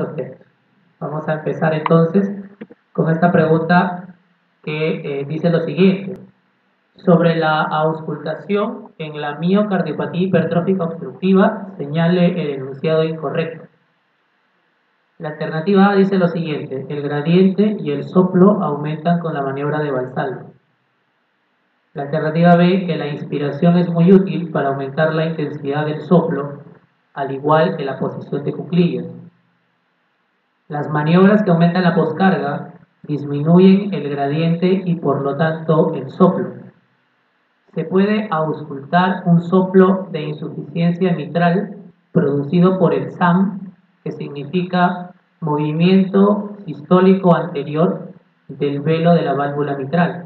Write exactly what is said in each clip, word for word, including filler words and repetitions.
los textos. Vamos a empezar entonces con esta pregunta que eh, dice lo siguiente. Sobre la auscultación en la miocardiopatía hipertrófica obstructiva, señale el enunciado incorrecto. La alternativa A dice lo siguiente: el gradiente y el soplo aumentan con la maniobra de Valsalva. La alternativa B, que la inspiración es muy útil para aumentar la intensidad del soplo, al igual que la posición de cuclillas. Las maniobras que aumentan la poscarga disminuyen el gradiente y por lo tanto el soplo. Se puede auscultar un soplo de insuficiencia mitral producido por el S A M, que significa movimiento sistólico anterior del velo de la válvula mitral.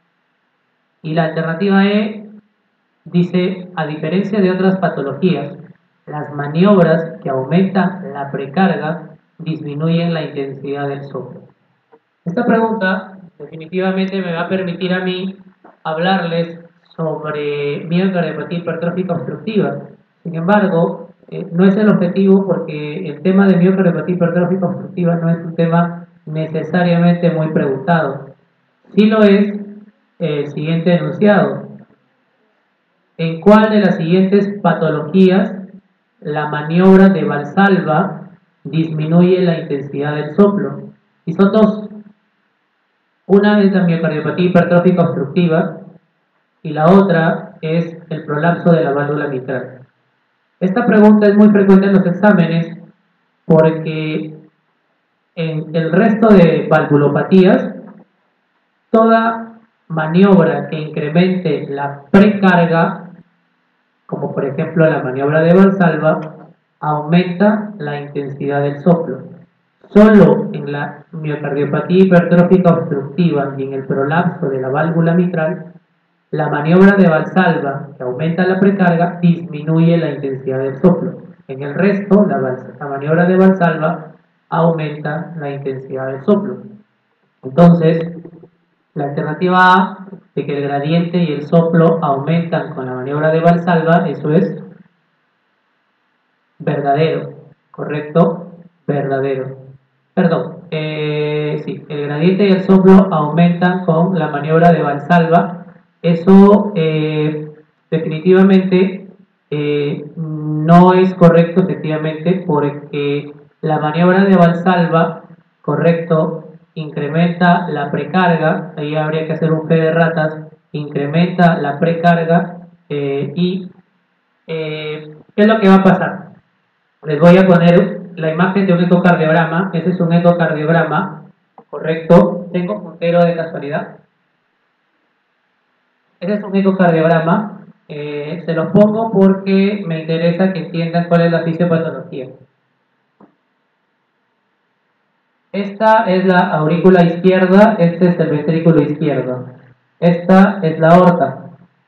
Y la alternativa E dice, a diferencia de otras patologías, las maniobras que aumentan la precarga disminuyen la intensidad del soplo. Esta pregunta definitivamente me va a permitir a mí hablarles sobre miocardiopatía hipertrófica obstructiva. Sin embargo, eh, no es el objetivo, porque el tema de miocardiopatía hipertrófica obstructiva no es un tema necesariamente muy preguntado. Sí lo es el siguiente enunciado. ¿En cuál de las siguientes patologías la maniobra de Valsalva disminuye la intensidad del soplo? Y son dos. Una es la miocardiopatía hipertrófica obstructiva y la otra es el prolapso de la válvula mitral. Esta pregunta es muy frecuente en los exámenes porque en el resto de valvulopatías, toda maniobra que incremente la precarga, como por ejemplo la maniobra de Valsalva, aumenta la intensidad del soplo. Solo en la miocardiopatía hipertrófica obstructiva y en el prolapso de la válvula mitral, la maniobra de Valsalva, que aumenta la precarga, disminuye la intensidad del soplo. En el resto, la, la maniobra de Valsalva aumenta la intensidad del soplo. Entonces, la alternativa A, de que el gradiente y el soplo aumentan con la maniobra de Valsalva, eso es verdadero, ¿correcto? Verdadero. Perdón, eh, sí, el gradiente y el soplo aumentan con la maniobra de Valsalva. Eso eh, definitivamente eh, no es correcto, efectivamente, porque la maniobra de Valsalva, correcto, incrementa la precarga. Ahí habría que hacer un fe de ratas. Incrementa la precarga eh, y eh, ¿qué es lo que va a pasar? Les voy a poner la imagen de un ecocardiograma. Ese es un ecocardiograma, correcto. ¿Tengo puntero de casualidad? Ese es un ecocardiograma. Eh, se los pongo porque me interesa que entiendan cuál es la fisiopatología. Esta es la aurícula izquierda, este es el ventrículo izquierdo. Esta es la aorta.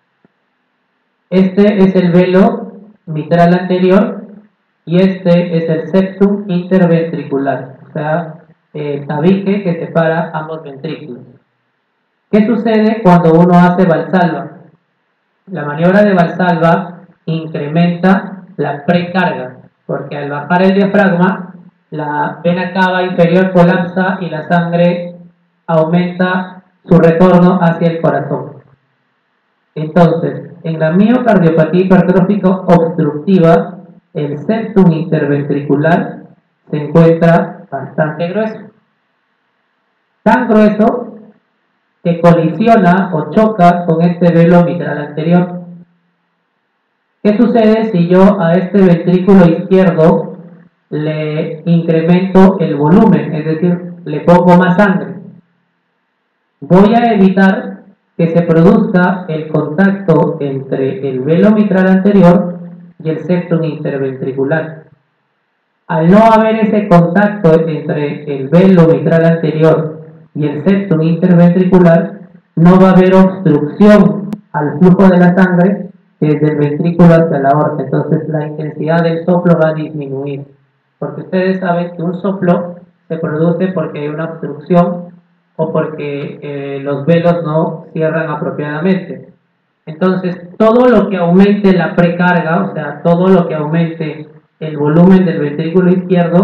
Este es el velo mitral anterior y este es el septum interventricular, o sea, el tabique que separa ambos ventrículos. ¿Qué sucede cuando uno hace Valsalva? La maniobra de Valsalva incrementa la precarga, porque al bajar el diafragma, la vena cava inferior colapsa y la sangre aumenta su retorno hacia el corazón. Entonces, en la miocardiopatía hipertrófica obstructiva, el septum interventricular se encuentra bastante grueso. Tan grueso que colisiona o choca con este velo mitral anterior. ¿Qué sucede si yo a este ventrículo izquierdo le incremento el volumen, es decir, le pongo más sangre? Voy a evitar que se produzca el contacto entre el velo mitral anterior y el septum interventricular. Al no haber ese contacto entre el velo mitral anterior y el septum interventricular, no va a haber obstrucción al flujo de la sangre desde el ventrículo hacia la aorta. Entonces la intensidad del soplo va a disminuir, porque ustedes saben que un soplo se produce porque hay una obstrucción o porque eh, los velos no cierran apropiadamente. Entonces, todo lo que aumente la precarga, o sea, todo lo que aumente el volumen del ventrículo izquierdo,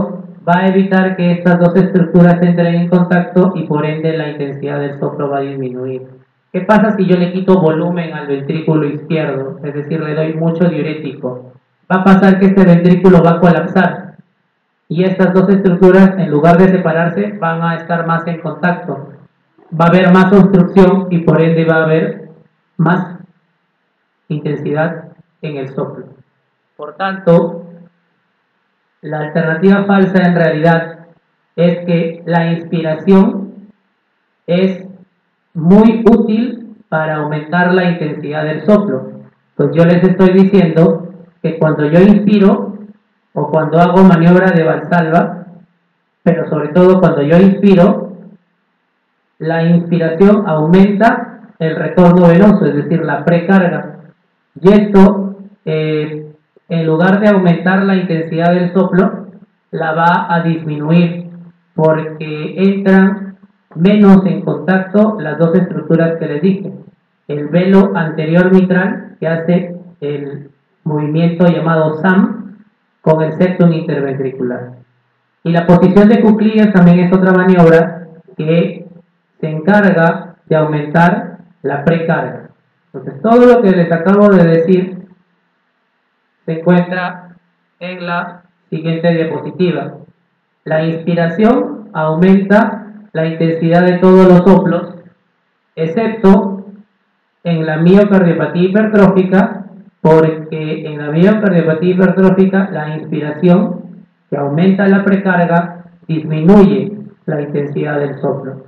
va a evitar que estas dos estructuras entren en contacto y por ende la intensidad del soplo va a disminuir. ¿Qué pasa si yo le quito volumen al ventrículo izquierdo? Es decir, le doy mucho diurético. Va a pasar que este ventrículo va a colapsar y estas dos estructuras, en lugar de separarse, van a estar más en contacto. Va a haber más obstrucción y por ende va a haber más intensidad en el soplo. Por tanto, la alternativa falsa en realidad es que la inspiración es muy útil para aumentar la intensidad del soplo. Pues yo les estoy diciendo que cuando yo inspiro o cuando hago maniobra de Valsalva, pero sobre todo cuando yo inspiro, la inspiración aumenta el retorno venoso, es decir, la precarga. Y esto, eh, en lugar de aumentar la intensidad del soplo, la va a disminuir porque entran menos en contacto las dos estructuras que les dije. El velo anterior mitral, que hace el movimiento llamado S A M, con el septum interventricular. Y la posición de cuclillas también es otra maniobra que se encarga de aumentar la precarga. Entonces, todo lo que les acabo de decir se encuentra en la siguiente diapositiva. La inspiración aumenta la intensidad de todos los soplos, excepto en la miocardiopatía hipertrófica, porque en la miocardiopatía hipertrófica la inspiración, que aumenta la precarga, disminuye la intensidad del soplo.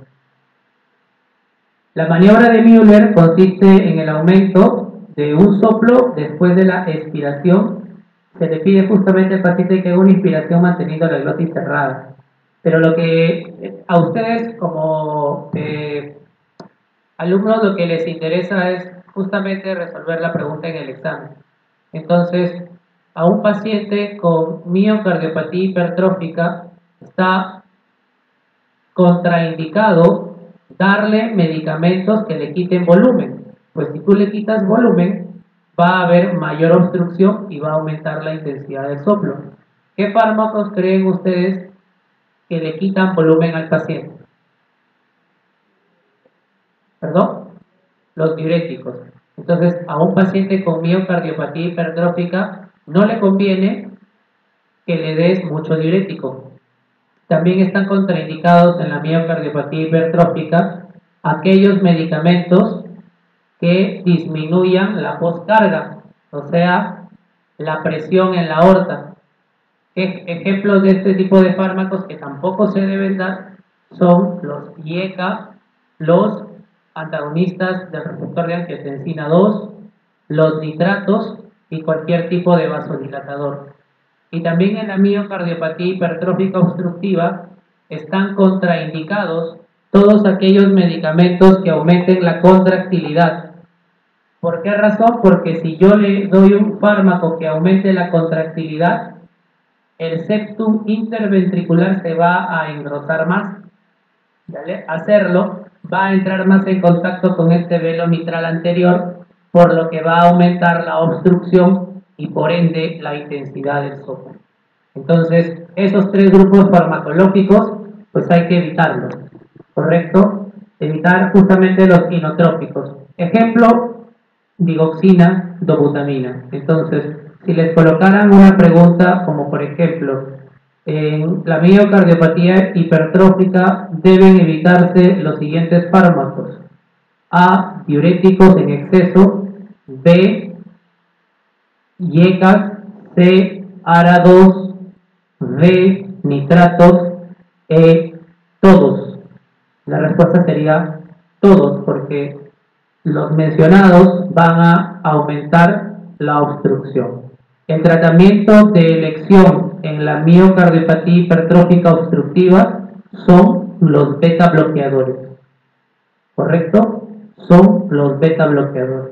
La maniobra de Müller consiste en el aumento de un soplo después de la expiración. Se le pide justamente al paciente que haga una inspiración manteniendo la glotis cerrada. Pero lo que a ustedes como eh, alumnos lo que les interesa es justamente resolver la pregunta en el examen. Entonces, a un paciente con miocardiopatía hipertrófica está contraindicado darle medicamentos que le quiten volumen. Pues si tú le quitas volumen, va a haber mayor obstrucción y va a aumentar la intensidad del soplo. ¿Qué fármacos creen ustedes que le quitan volumen al paciente? ¿Perdón? Los diuréticos. Entonces, a un paciente con miocardiopatía hipertrófica no le conviene que le des mucho diurético. También están contraindicados en la miocardiopatía hipertrófica aquellos medicamentos que disminuyan la poscarga, o sea, la presión en la aorta. Ejemplos de este tipo de fármacos que tampoco se deben dar son los I E C A, los antagonistas del receptor de angiotensina dos, los nitratos y cualquier tipo de vasodilatador. Y también en la miocardiopatía hipertrófica obstructiva están contraindicados todos aquellos medicamentos que aumenten la contractilidad. ¿Por qué razón? Porque si yo le doy un fármaco que aumente la contractilidad, el septum interventricular se va a engrosar más. ¿Vale? Hacerlo va a entrar más en contacto con este velo mitral anterior, por lo que va a aumentar la obstrucción y por ende la intensidad del soplo. Entonces, esos tres grupos farmacológicos, pues hay que evitarlos, ¿correcto? Evitar justamente los inotrópicos. Ejemplo, digoxina, dobutamina. Entonces, si les colocaran una pregunta como por ejemplo, en la miocardiopatía hipertrófica deben evitarse los siguientes fármacos: A, diuréticos en exceso; B, I E C A; C, A R A dos; D, nitratos; E, todos. La respuesta sería todos, porque los mencionados van a aumentar la obstrucción. El tratamiento de elección en la miocardiopatía hipertrófica obstructiva son los beta bloqueadores. ¿Correcto? Son los beta bloqueadores.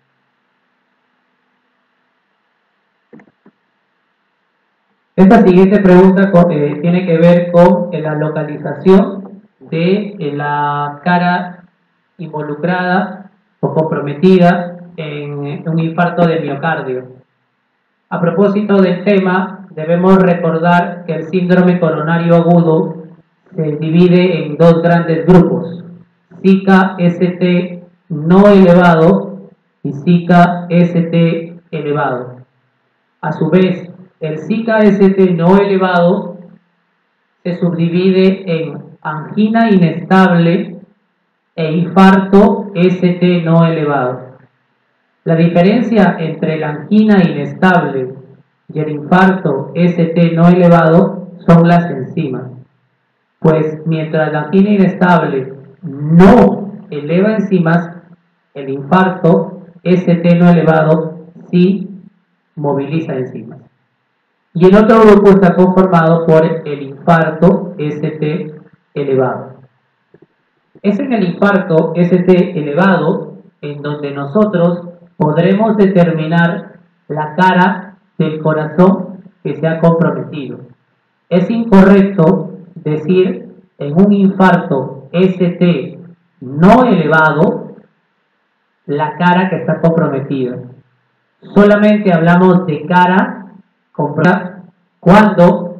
Esta siguiente pregunta eh, tiene que ver con eh, la localización de eh, la cara involucrada o comprometida en un infarto de miocardio. A propósito del tema debemos recordar que el síndrome coronario agudo se divide en dos grandes grupos, Zika S T no elevado y Zika S T elevado. A su vez, el Zika S T no elevado se subdivide en angina inestable e infarto S T no elevado. La diferencia entre la angina inestable y el infarto S T no elevado son las enzimas, pues mientras la angina inestable no eleva enzimas, el infarto S T no elevado sí moviliza enzimas. Y el otro grupo está conformado por el infarto S T elevado. Es en el infarto S T elevado en donde nosotros podremos determinar la cara del corazón que se ha comprometido. Es incorrecto decir en un infarto S T no elevado la cara que está comprometida. Solamente hablamos de cara comprometida cuando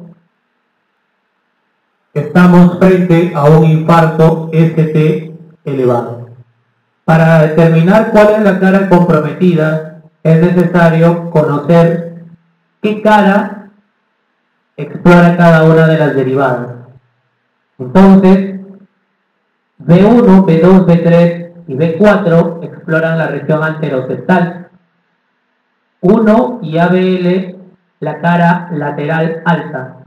estamos frente a un infarto S T elevado. Para determinar cuál es la cara comprometida, es necesario conocer qué cara explora cada una de las derivadas. Entonces, B uno, B dos, B tres y B cuatro exploran la región anteroseptal. uno y A B L la cara lateral alta.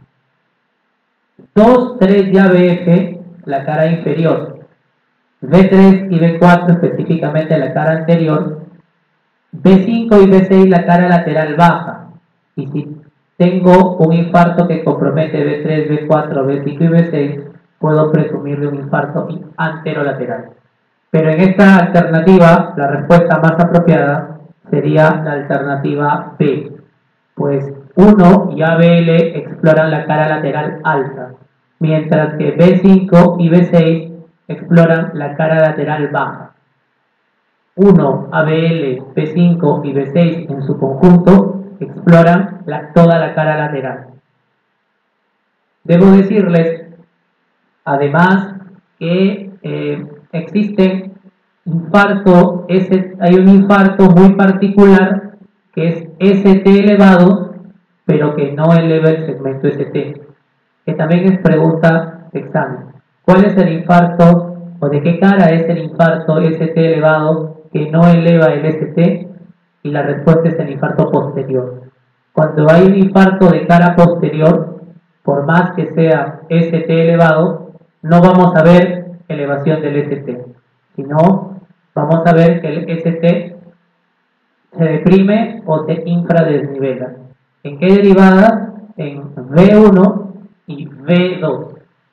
dos, tres y A B F la cara inferior. B tres y B cuatro específicamente la cara anterior. B cinco y B seis la cara lateral baja. Y si tengo un infarto que compromete B tres, B cuatro, B cinco y B seis, puedo presumir de un infarto anterolateral. Pero en esta alternativa, la respuesta más apropiada sería la alternativa B, pues uno y A B L exploran la cara lateral alta, mientras que B cinco y B seis exploran la cara lateral baja. uno, A B L, B cinco y B seis en su conjunto exploran la, toda la cara lateral. Debo decirles, además, que eh, existen infarto, ese, hay un infarto muy particular que es S T elevado, pero que no eleva el segmento S T, que también es pregunta de examen. ¿Cuál es el infarto o de qué cara es el infarto S T elevado que no eleva el S T? Y la respuesta es el infarto posterior. Cuando hay un infarto de cara posterior, por más que sea S T elevado, no vamos a ver elevación del S T, sino vamos a ver que el S T se deprime o se infradesnivela. ¿En qué derivadas? En B uno y B dos.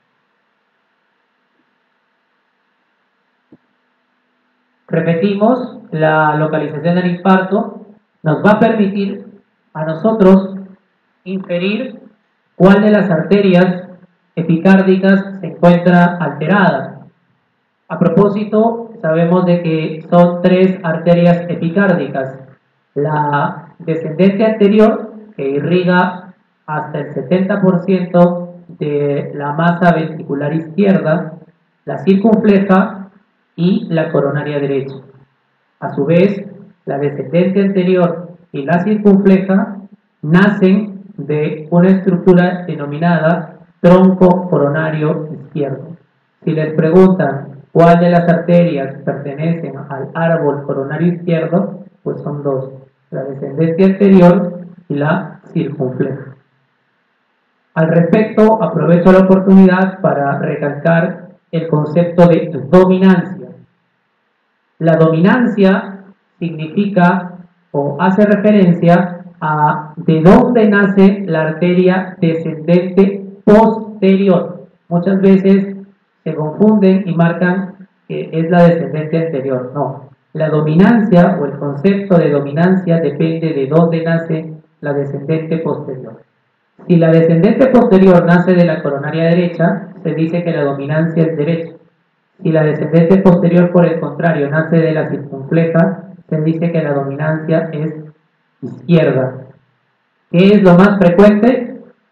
Repetimos, la localización del infarto nos va a permitir a nosotros inferir cuál de las arterias epicárdicas se encuentra alterada. A propósito, sabemos de que son tres arterias epicárdicas. La descendente anterior, que irriga hasta el setenta por ciento de la masa ventricular izquierda, la circunfleja y la coronaria derecha. A su vez, la descendente anterior y la circunfleja nacen de una estructura denominada tronco coronario izquierdo. Si les preguntan cuál de las arterias pertenecen al árbol coronario izquierdo, pues son dos, la descendente anterior y la circunfleja. Al respecto, aprovecho la oportunidad para recalcar el concepto de dominancia. La dominancia significa o hace referencia a de dónde nace la arteria descendente posterior. Muchas veces se confunden y marcan que es la descendente anterior. No, la dominancia o el concepto de dominancia depende de dónde nace la descendente posterior. Si la descendente posterior nace de la coronaria derecha, se dice que la dominancia es derecha. Si la descendente posterior, por el contrario, nace de la circunfleja, se dice que la dominancia es izquierda. ¿Qué es lo más frecuente?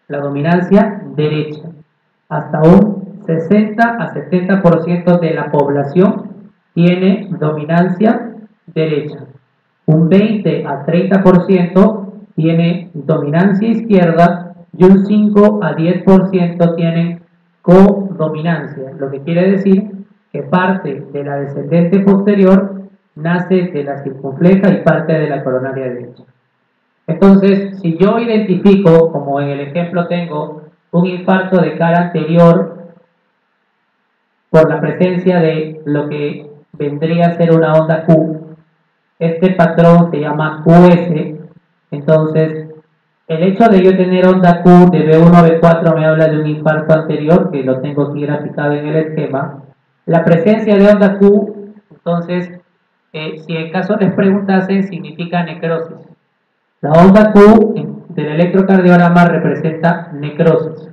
la dominancia derecha. Hasta un sesenta a setenta por ciento de la población tiene dominancia derecha. Un veinte a treinta por ciento tiene dominancia izquierda y un cinco a diez por ciento tienen codominancia, lo que quiere decir que parte de la descendente posterior nace de la circunfleja y parte de la coronaria derecha. Entonces, si yo identifico, como en el ejemplo tengo, un infarto de cara anterior por la presencia de lo que vendría a ser una onda Q, este patrón se llama Q S. Entonces, el hecho de yo tener onda Q de B uno a B cuatro me habla de un infarto anterior, que lo tengo aquí graficado en el esquema. La presencia de onda Q, entonces, eh, si en caso les preguntasen, significa necrosis. La onda Q del electrocardiograma representa necrosis.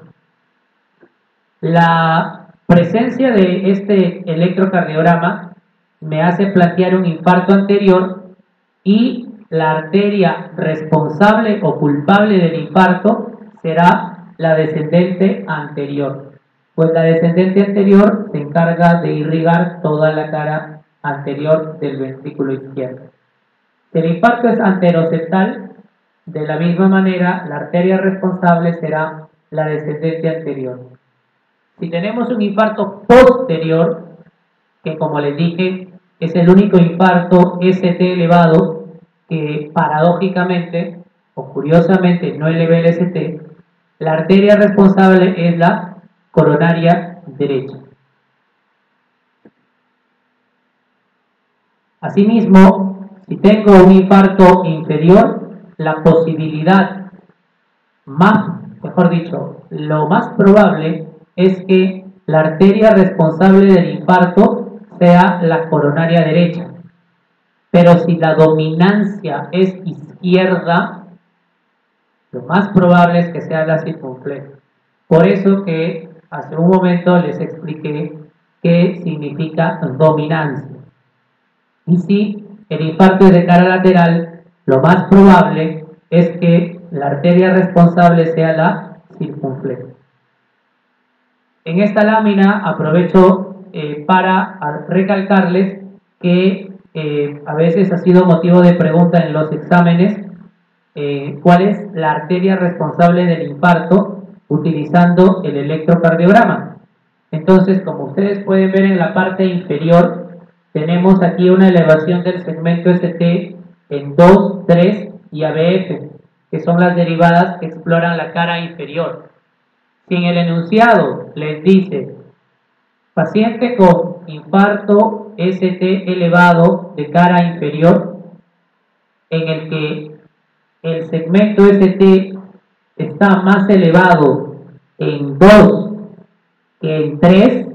La presencia de este electrocardiograma me hace plantear un infarto anterior y la arteria responsable o culpable del infarto será la descendente anterior, pues la descendente anterior se encarga de irrigar toda la cara anterior del ventrículo izquierdo. Si el infarto es anteroseptal, de la misma manera la arteria responsable será la descendente anterior. Si tenemos un infarto posterior, que como les dije es el único infarto S T elevado que paradójicamente o curiosamente no eleva el S T, la arteria responsable es la coronaria derecha. Asimismo, si tengo un infarto inferior, la posibilidad más, mejor dicho, lo más probable es que la arteria responsable del infarto sea la coronaria derecha. Pero si la dominancia es izquierda, lo más probable es que sea la circunfleja. Por eso que hace un momento les expliqué qué significa dominancia. Y si el infarto es de cara lateral, lo más probable es que la arteria responsable sea la circunfleja. En esta lámina aprovecho eh, para recalcarles que eh, a veces ha sido motivo de pregunta en los exámenes eh, cuál es la arteria responsable del infarto utilizando el electrocardiograma. Entonces, como ustedes pueden ver en la parte inferior, tenemos aquí una elevación del segmento S T en dos, tres y A B F, que son las derivadas que exploran la cara inferior. Si en el enunciado les dice paciente con infarto S T elevado de cara inferior, en el que el segmento S T está más elevado en dos que en tres,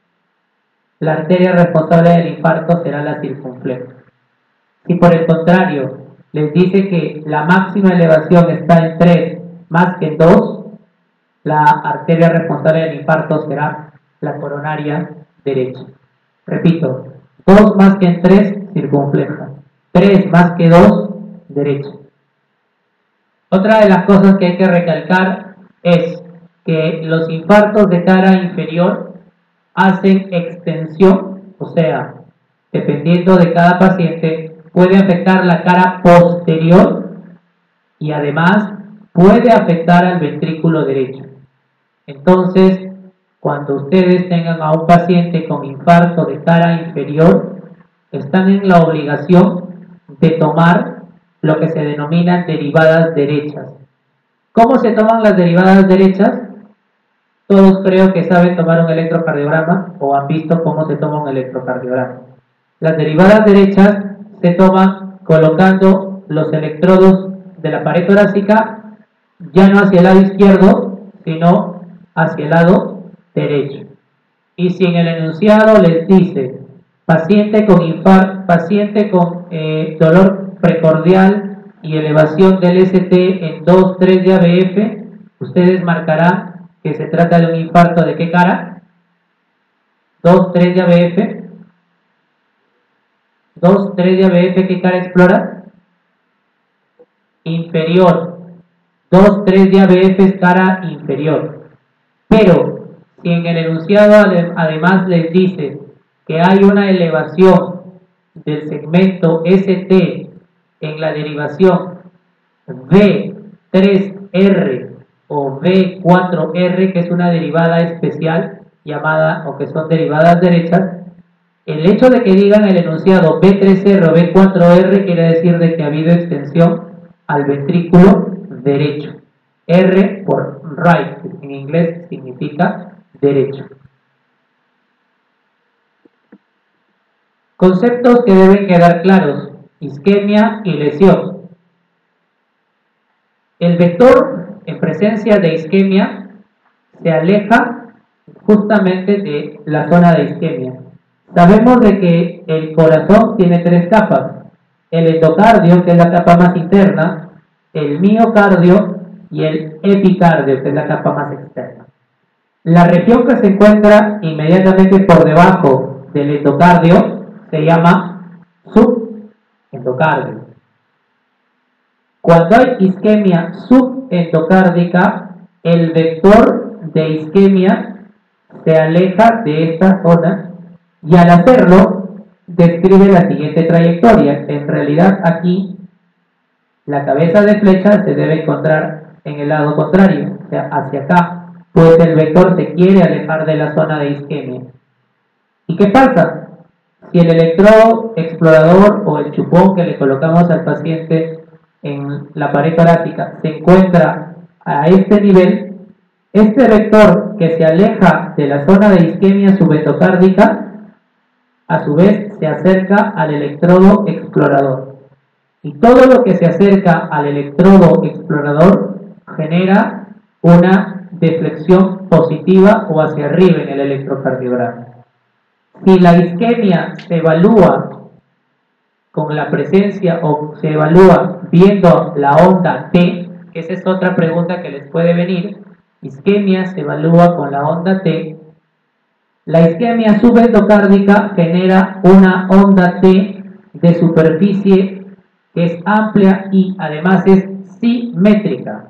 la arteria responsable del infarto será la circunfleja. Si por el contrario les dice que la máxima elevación está en tres más que en dos, la arteria responsable del infarto será la coronaria derecha. Repito, dos más que en tres, circunfleja. tres más que dos, derecha. Otra de las cosas que hay que recalcar es que los infartos de cara inferior hacen extensión, o sea, dependiendo de cada paciente, puede afectar la cara posterior y además puede afectar al ventrículo derecho. Entonces, cuando ustedes tengan a un paciente con infarto de cara inferior, están en la obligación de tomar lo que se denominan derivadas derechas. ¿Cómo se toman las derivadas derechas? Todos creo que saben tomar un electrocardiograma o han visto cómo se toma un electrocardiograma. Las derivadas derechas se toman colocando los electrodos de la pared torácica ya no hacia el lado izquierdo, sino hacia el lado derecho. Y si en el enunciado les dice paciente con infarto, paciente con eh, dolor precordial y elevación del S T en dos, tres de A B F, ustedes marcarán que se trata de un infarto ¿de qué cara? dos, tres de A B F. dos, tres de A B F, ¿qué cara explora? Inferior. dos, tres de A B F es cara inferior. Pero si en el enunciado además les dice que hay una elevación del segmento S T en la derivación V tres R o V cuatro R, que es una derivada especial llamada, o que son derivadas derechas, el hecho de que digan el enunciado V tres R o V cuatro R quiere decir de que ha habido extensión al ventrículo derecho. R por right, que en inglés significa derecho. Conceptos que deben quedar claros: isquemia y lesión. El vector en presencia de isquemia se aleja justamente de la zona de isquemia. Sabemos de que el corazón tiene tres capas: el endocardio, que es la capa más interna, el miocardio y el epicardio, que es la capa más externa. La región que se encuentra inmediatamente por debajo del endocardio se llama subendocardio. Cuando hay isquemia subendocárdica, el vector de isquemia se aleja de esta zona y al hacerlo describe la siguiente trayectoria. En realidad aquí la cabeza de flecha se debe encontrar en el lado contrario, o sea, hacia acá, pues el vector se quiere alejar de la zona de isquemia. ¿Y qué pasa? Si el electrodo explorador o el chupón que le colocamos al paciente en la pared torácica se encuentra a este nivel, este vector que se aleja de la zona de isquemia subendocárdica a su vez se acerca al electrodo explorador, y todo lo que se acerca al electrodo explorador genera una deflexión positiva o hacia arriba en el electrocardiograma. Si la isquemia se evalúa con la presencia o se evalúa viendo la onda T, que esa es otra pregunta que les puede venir, isquemia se evalúa con la onda T, la isquemia subendocárdica genera una onda T de superficie que es amplia y además es simétrica,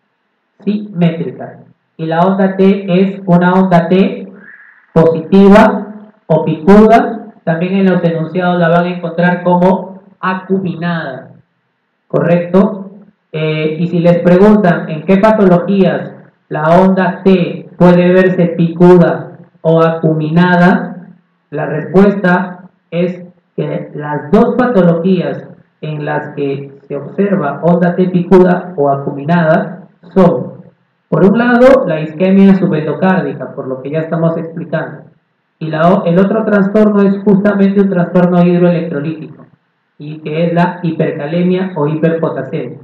simétrica, y la onda T es una onda T positiva o picuda. También en los enunciados la van a encontrar como acuminada, ¿correcto? Eh, y si les preguntan en qué patologías la onda T puede verse picuda o acuminada, la respuesta es que las dos patologías en las que se observa onda T picuda o acuminada son, por un lado, la isquemia subendocárdica, por lo que ya estamos explicando, y la, el otro trastorno es justamente un trastorno hidroelectrolítico, y que es la hipercalemia o hiperpotasemia.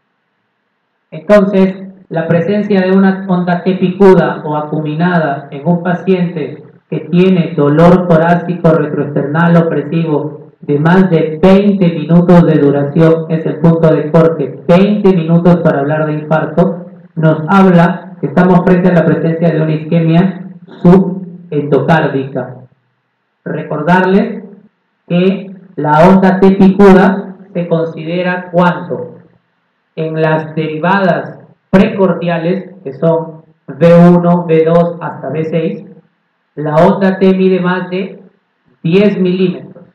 Entonces, la presencia de una onda T picuda o acuminada en un paciente que tiene dolor torácico retroesternal opresivo de más de veinte minutos de duración, es el punto de corte, veinte minutos para hablar de infarto, nos habla que estamos frente a la presencia de una isquemia subendocárdica. Recordarles que la onda T picuda se considera cuando en las derivadas precordiales, que son V uno, V dos hasta V seis, la onda T mide más de diez milímetros,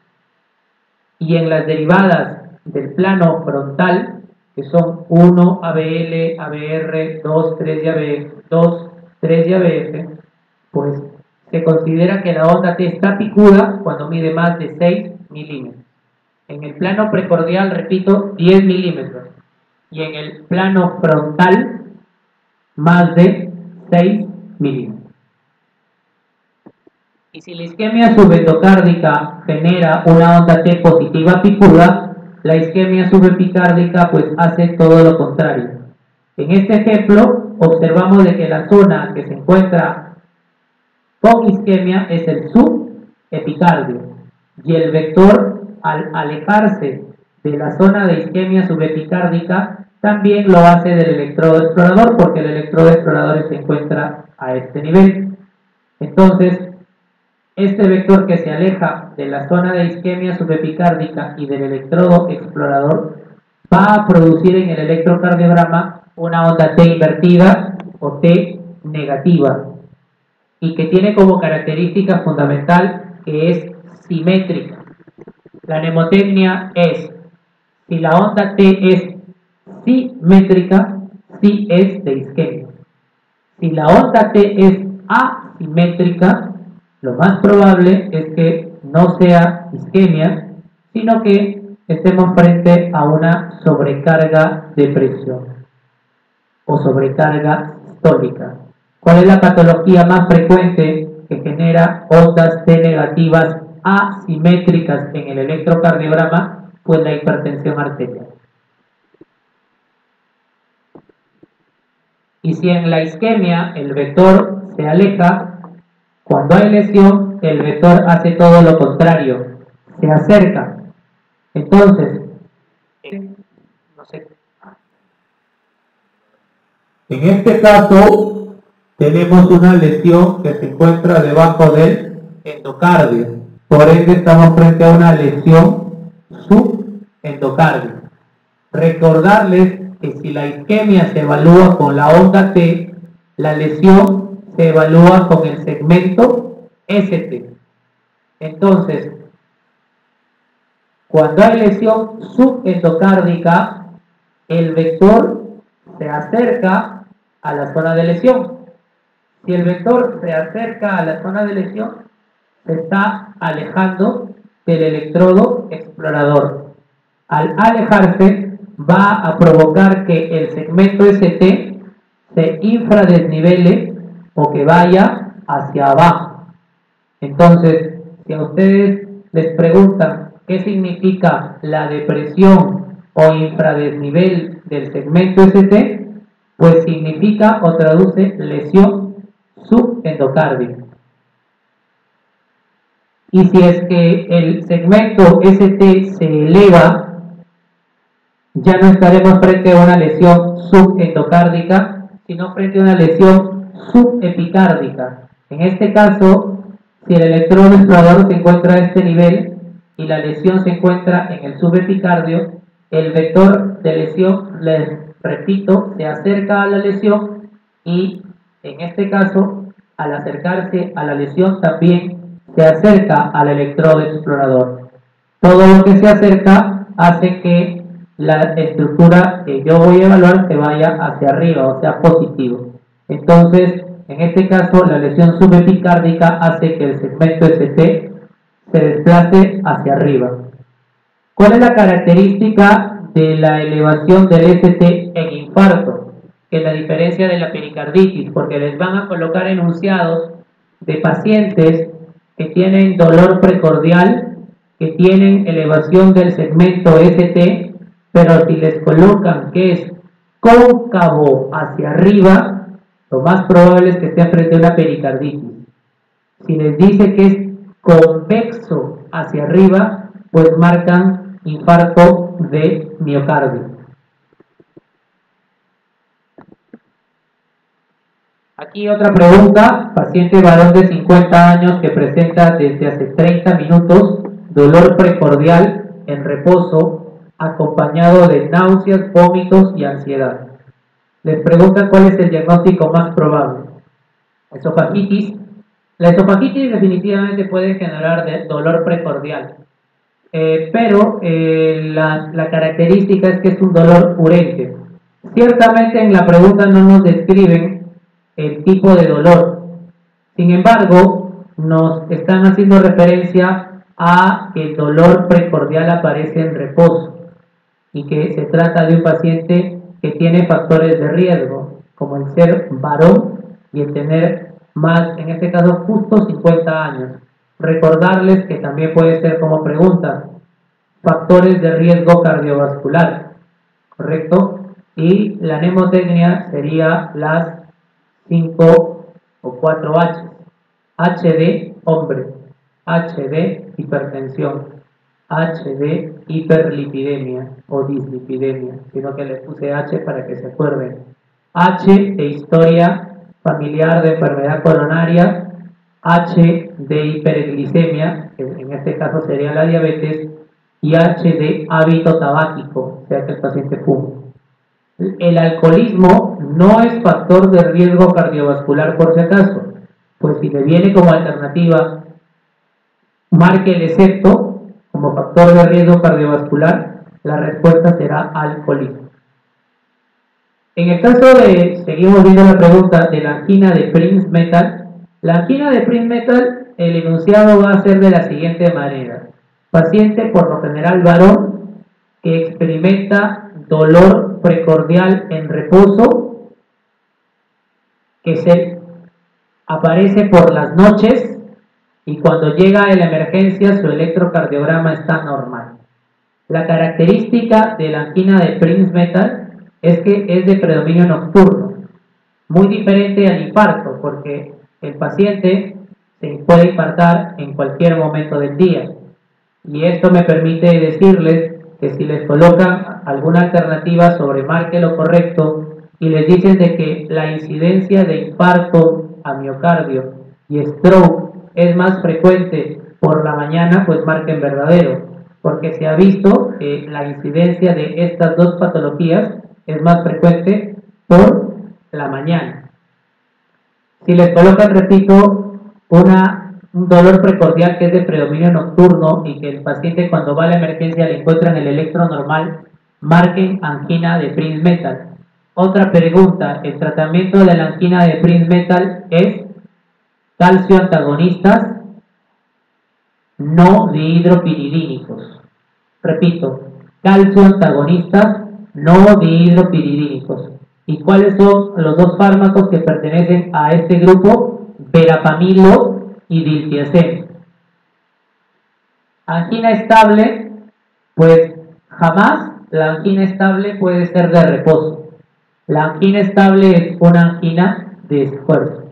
y en las derivadas del plano frontal, que son uno A B L, A B R, dos, tres de A B F, dos, tres de A B F, pues se considera que la onda T está picuda cuando mide más de seis milímetros. En el plano precordial, repito, diez milímetros, y en el plano frontal, más de seis milímetros. Y si la isquemia subendocárdica genera una onda T positiva picuda, la isquemia subepicárdica pues hace todo lo contrario. En este ejemplo observamos de que la zona que se encuentra con isquemia es el subepicardio, y el vector, al alejarse de la zona de isquemia subepicárdica, también lo hace del electrodo explorador, porque el electrodo explorador se encuentra a este nivel. Entonces, este vector que se aleja de la zona de isquemia subepicárdica y del electrodo explorador va a producir en el electrocardiograma una onda T invertida o T negativa y que tiene como característica fundamental que es simétrica. La mnemotecnia es, si la onda T es simétrica, sí es de isquemia. Si la onda T es asimétrica, lo más probable es que no sea isquemia, sino que estemos frente a una sobrecarga de presión o sobrecarga sistólica. ¿Cuál es la patología más frecuente que genera ondas T negativas asimétricas en el electrocardiograma? Pues la hipertensión arterial. Y si en la isquemia el vector se aleja, cuando hay lesión, el vector hace todo lo contrario, se acerca. Entonces, no sé. En este caso, tenemos una lesión que se encuentra debajo del endocardio. Por ende, estamos frente a una lesión subendocardio. Recordarles que si la isquemia se evalúa con la onda T, la lesión se evalúa con el segmento S T. Entonces, cuando hay lesión subendocárdica, el vector se acerca a la zona de lesión. Si el vector se acerca a la zona de lesión, se está alejando del electrodo explorador. Al alejarse, va a provocar que el segmento S T se infradesnivele o que vaya hacia abajo. Entonces, si a ustedes les preguntan qué significa la depresión o infradesnivel del segmento S T, pues significa o traduce lesión subendocárdica. Y si es que el segmento S T se eleva, ya no estaremos frente a una lesión subendocárdica, sino frente a una lesión subepicárdica. En este caso, si el electrodo explorador se encuentra a este nivel y la lesión se encuentra en el subepicardio, el vector de lesión, les repito, se acerca a la lesión y en este caso, al acercarse a la lesión también se acerca al electrodo explorador. Todo lo que se acerca hace que la estructura que yo voy a evaluar se vaya hacia arriba, o sea, positivo. Entonces, en este caso, la lesión subepicárdica hace que el segmento S T se desplace hacia arriba. ¿Cuál es la característica de la elevación del S T en infarto? Que es la diferencia de la pericarditis, porque les van a colocar enunciados de pacientes que tienen dolor precordial, que tienen elevación del segmento S T, pero si les colocan que es cóncavo hacia arriba, lo más probable es que esté frente a una pericarditis. Si les dice que es convexo hacia arriba, pues marcan infarto de miocardio. Aquí otra pregunta, paciente varón de cincuenta años que presenta desde hace treinta minutos dolor precordial en reposo, acompañado de náuseas, vómitos y ansiedad. Les preguntan cuál es el diagnóstico más probable. Esofagitis. La esofagitis definitivamente puede generar de dolor precordial, eh, pero eh, la, la característica es que es un dolor urente. Ciertamente en la pregunta no nos describen el tipo de dolor. Sin embargo, nos están haciendo referencia a que el dolor precordial aparece en reposo y que se trata de un paciente que tiene factores de riesgo, como el ser varón y el tener más, en este caso, justo cincuenta años. Recordarles que también puede ser como pregunta, factores de riesgo cardiovascular, ¿correcto? Y la mnemotecnia sería las cinco o cuatro H. H de hombre, H de hipertensión, H de hiperlipidemia o dislipidemia, sino que le puse H para que se acuerden. H de historia familiar de enfermedad coronaria, H de hiperglicemia, que en este caso sería la diabetes, y H de hábito tabáquico, o sea que el paciente fuma. El alcoholismo no es factor de riesgo cardiovascular por si acaso, pues si le viene como alternativa, marque el excepto como factor de riesgo cardiovascular, la respuesta será alcoholismo. En el caso de, seguimos viendo la pregunta de la angina de Prinzmetal, la angina de Prinzmetal, el enunciado va a ser de la siguiente manera: paciente por lo general varón que experimenta dolor precordial en reposo, que se aparece por las noches y cuando llega a la emergencia su electrocardiograma está normal. La característica de la angina de Prinzmetal es que es de predominio nocturno, muy diferente al infarto, porque el paciente se puede infartar en cualquier momento del día. Y esto me permite decirles que si les colocan alguna alternativa sobre marque lo correcto y les dicen de que la incidencia de infarto a miocardio y stroke es más frecuente por la mañana, pues marquen verdadero, porque se ha visto que la incidencia de estas dos patologías es más frecuente por la mañana. Si les colocan, repito, una, un dolor precordial que es de predominio nocturno y que el paciente cuando va a la emergencia le encuentran el electro normal, marquen angina de Prinzmetal. Otra pregunta: el tratamiento de la angina de Prinzmetal es calcio antagonistas no dihidropiridínicos. Repito, calcio antagonistas no dihidropiridínicos. ¿Y cuáles son los dos fármacos que pertenecen a este grupo? Verapamilo y diltiazem. Angina estable, pues jamás la angina estable puede ser de reposo. La angina estable es una angina de esfuerzo.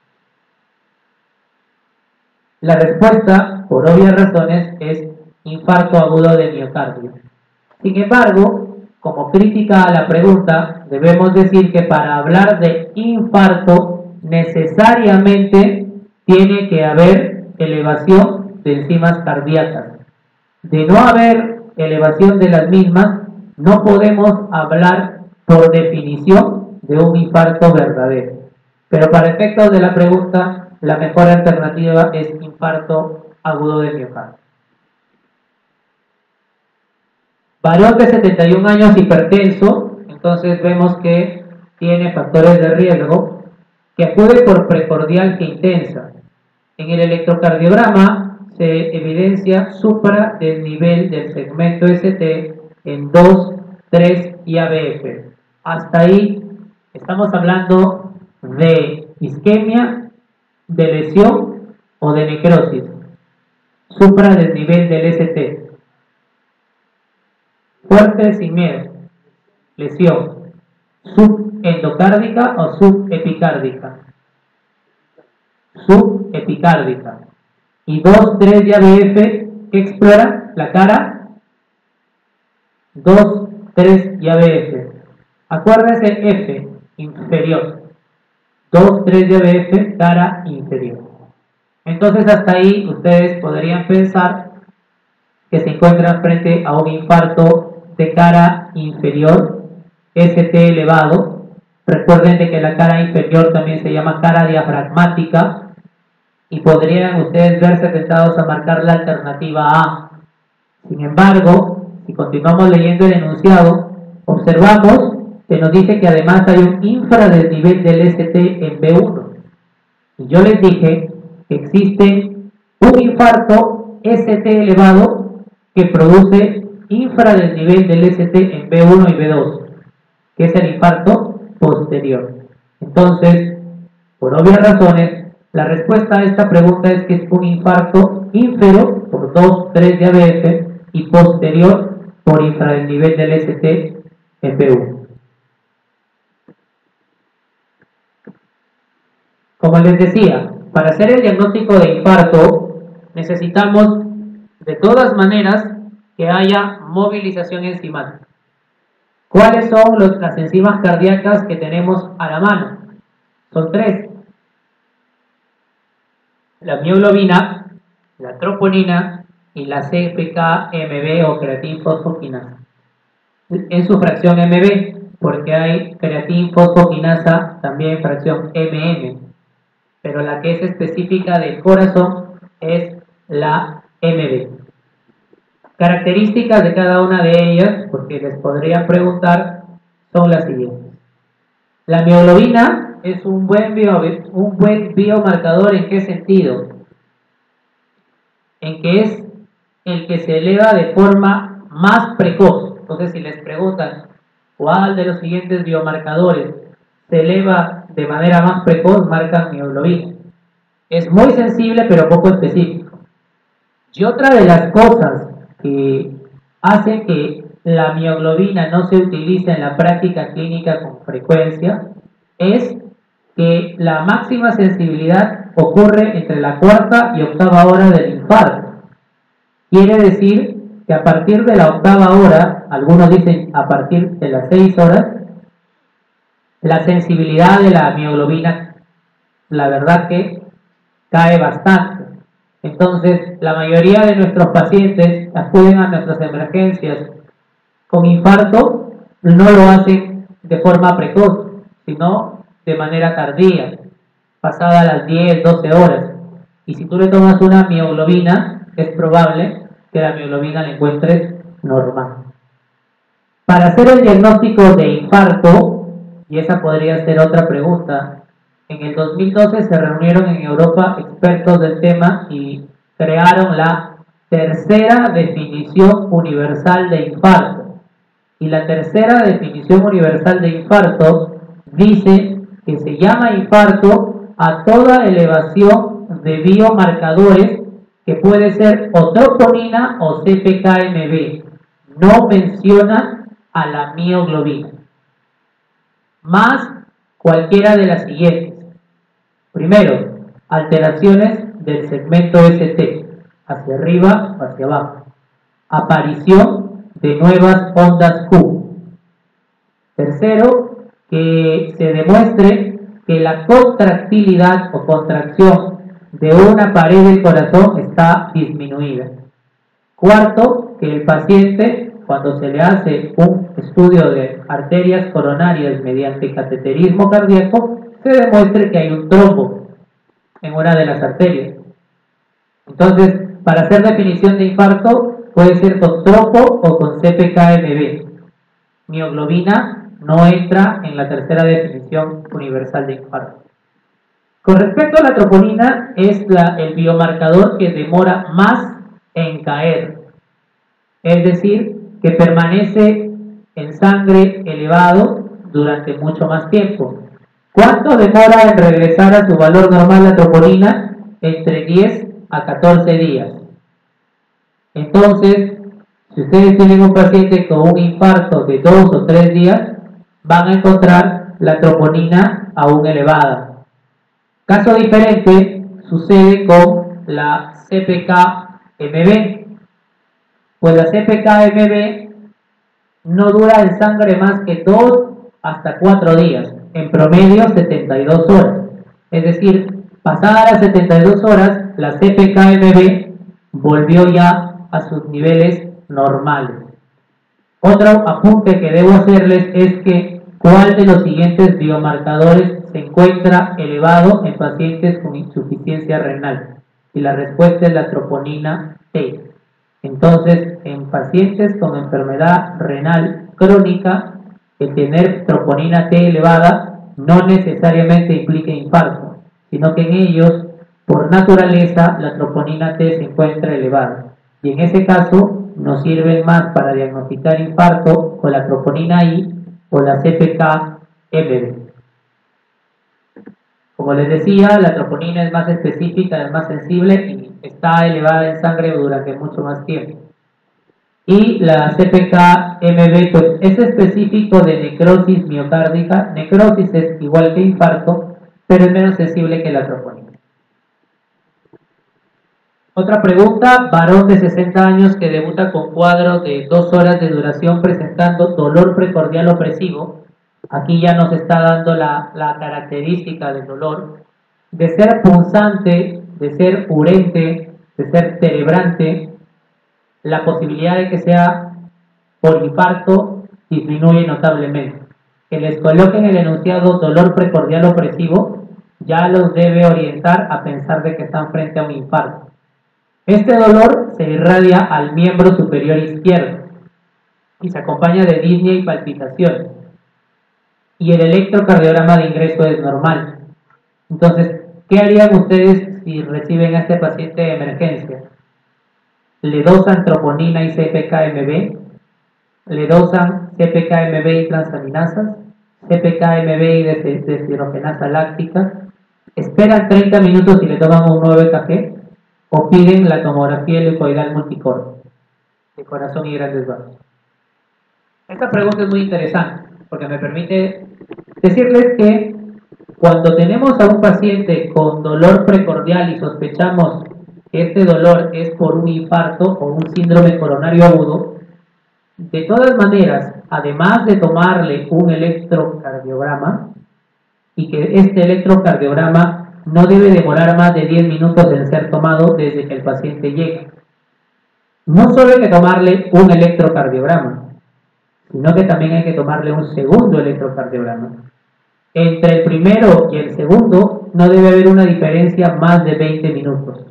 La respuesta, por obvias razones, es infarto agudo de miocardio. Sin embargo, como crítica a la pregunta, debemos decir que para hablar de infarto necesariamente tiene que haber elevación de enzimas cardíacas. De no haber elevación de las mismas, no podemos hablar por definición de un infarto verdadero. Pero para efectos de la pregunta, la mejor alternativa es infarto agudo de miocardio. Varón de setenta y un años hipertenso, entonces vemos que tiene factores de riesgo, que acude por precordialgia intensa. En el electrocardiograma se evidencia supra del nivel del segmento S T en dos, tres y A B F. Hasta ahí estamos hablando de isquemia, de lesión o de necrosis. Supra del nivel del S T. Fuerte sin miedo. Lesión. Subendocárdica o subepicárdica. Subepicárdica. Y dos, tres de A B F, ¿qué explora? La cara. dos, tres y A B F. Acuérdense, F, inferior. dos, tres de A B F, cara inferior. Entonces hasta ahí ustedes podrían pensar que se encuentran frente a un infarto de cara inferior, S T elevado. Recuerden de que la cara inferior también se llama cara diafragmática y podrían ustedes verse tentados a marcar la alternativa A. Sin embargo, si continuamos leyendo el enunciado, observamos que nos dice que además hay un infradesnivel del S T en B uno. Y yo les dije que existe un infarto S T elevado que produce infradesnivel del S T en B uno y B dos, que es el infarto posterior. Entonces, por obvias razones, la respuesta a esta pregunta es que es un infarto ínfero por dos, tres de A B F y posterior por infradesnivel del S T en B uno. Como les decía, para hacer el diagnóstico de infarto necesitamos de todas maneras que haya movilización enzimática. ¿Cuáles son los, las enzimas cardíacas que tenemos a la mano? Son tres: la mioglobina, la troponina y la C P K M B o creatinfosfoquinasa en su fracción M B. porque hay creatina fosfoquinasa, también fracción M M, pero la que es específica del corazón es la M B. Características de cada una de ellas, porque les podría preguntar, son las siguientes. La mioglobina es un buen, bio, un buen biomarcador. ¿En qué sentido? En que es el que se eleva de forma más precoz. Entonces, si les preguntan cuál de los siguientes biomarcadores se eleva de manera más precoz, marcan mioglobina. Es muy sensible, pero poco específico. Y otra de las cosas que hace que la mioglobina no se utilice en la práctica clínica con frecuencia es que la máxima sensibilidad ocurre entre la cuarta y octava hora del infarto. Quiere decir que a partir de la octava hora, algunos dicen a partir de las seis horas, la sensibilidad de la mioglobina, la verdad que cae bastante. Entonces, la mayoría de nuestros pacientes acuden a nuestras emergencias con infarto, no lo hacen de forma precoz, sino de manera tardía, pasada las diez, doce horas. Y si tú le tomas una mioglobina, es probable que la mioglobina la encuentres normal. Para hacer el diagnóstico de infarto, y esa podría ser otra pregunta, en el dos mil doce se reunieron en Europa expertos del tema y crearon la tercera definición universal de infarto. Y la tercera definición universal de infarto dice que se llama infarto a toda elevación de biomarcadores que puede ser o troponina o C P K M B. No menciona a la mioglobina. Más cualquiera de las siguientes. Primero, alteraciones del segmento S T, hacia arriba o hacia abajo. Aparición de nuevas ondas Q. Tercero, que se demuestre que la contractilidad o contracción de una pared del corazón está disminuida. Cuarto, que el paciente, cuando se le hace un estudio de arterias coronarias mediante cateterismo cardíaco, se demuestre que hay un trombo en una de las arterias. Entonces, para hacer definición de infarto, puede ser con trombo o con C P K M B. Mioglobina no entra en la tercera definición universal de infarto. Con respecto a la troponina, es la, el biomarcador que demora más en caer. Es decir, que permanece en sangre elevado durante mucho más tiempo. ¿Cuánto demora en regresar a su valor normal la troponina? Entre diez a catorce días. Entonces, si ustedes tienen un paciente con un infarto de dos o tres días, van a encontrar la troponina aún elevada. Caso diferente sucede con la C P K M B. Pues la C P K M B no dura en sangre más que dos hasta cuatro días, en promedio setenta y dos horas. Es decir, pasadas las setenta y dos horas, la C P K M B volvió ya a sus niveles normales. Otro apunte que debo hacerles es que ¿cuál de los siguientes biomarcadores se encuentra elevado en pacientes con insuficiencia renal? Y la respuesta es la troponina T. Entonces, en pacientes con enfermedad renal crónica, el tener troponina T elevada no necesariamente implica infarto, sino que en ellos, por naturaleza, la troponina T se encuentra elevada. Y en ese caso, nos sirven más para diagnosticar infarto con la troponina I o la C P K M B. Como les decía, la troponina es más específica, es más sensible y está elevada en sangre durante mucho más tiempo. Y la C P K M B pues, es específico de necrosis miocárdica. Necrosis es igual que infarto, pero es menos sensible que la troponina. Otra pregunta, varón de sesenta años que debuta con cuadro de dos horas de duración presentando dolor precordial opresivo. Aquí ya nos está dando la, la característica del dolor, de ser punzante, de ser urente, de ser cerebrante. La posibilidad de que sea por infarto disminuye notablemente. que les coloquen el enunciado dolor precordial opresivo ya los debe orientar a pensar de que están frente a un infarto. Este dolor se irradia al miembro superior izquierdo y se acompaña de disnea y palpitación. Y el electrocardiograma de ingreso es normal. Entonces, ¿qué harían ustedes si reciben a este paciente de emergencia? Le dosan troponina y C P K M B, le dosan C P K M B y transaminasas, C P K M B y deshidrogenasa láctica, esperan treinta minutos y le toman un nuevo E K G, o piden la tomografía helicoidal multicorte de corazón y grandes vasos. Esta pregunta es muy interesante porque me permite decirles que cuando tenemos a un paciente con dolor precordial y sospechamos que este dolor es por un infarto o un síndrome coronario agudo, de todas maneras, además de tomarle un electrocardiograma, y que este electrocardiograma no debe demorar más de diez minutos en ser tomado desde que el paciente llegue. No solo hay que tomarle un electrocardiograma, sino que también hay que tomarle un segundo electrocardiograma. Entre el primero y el segundo no debe haber una diferencia más de veinte minutos,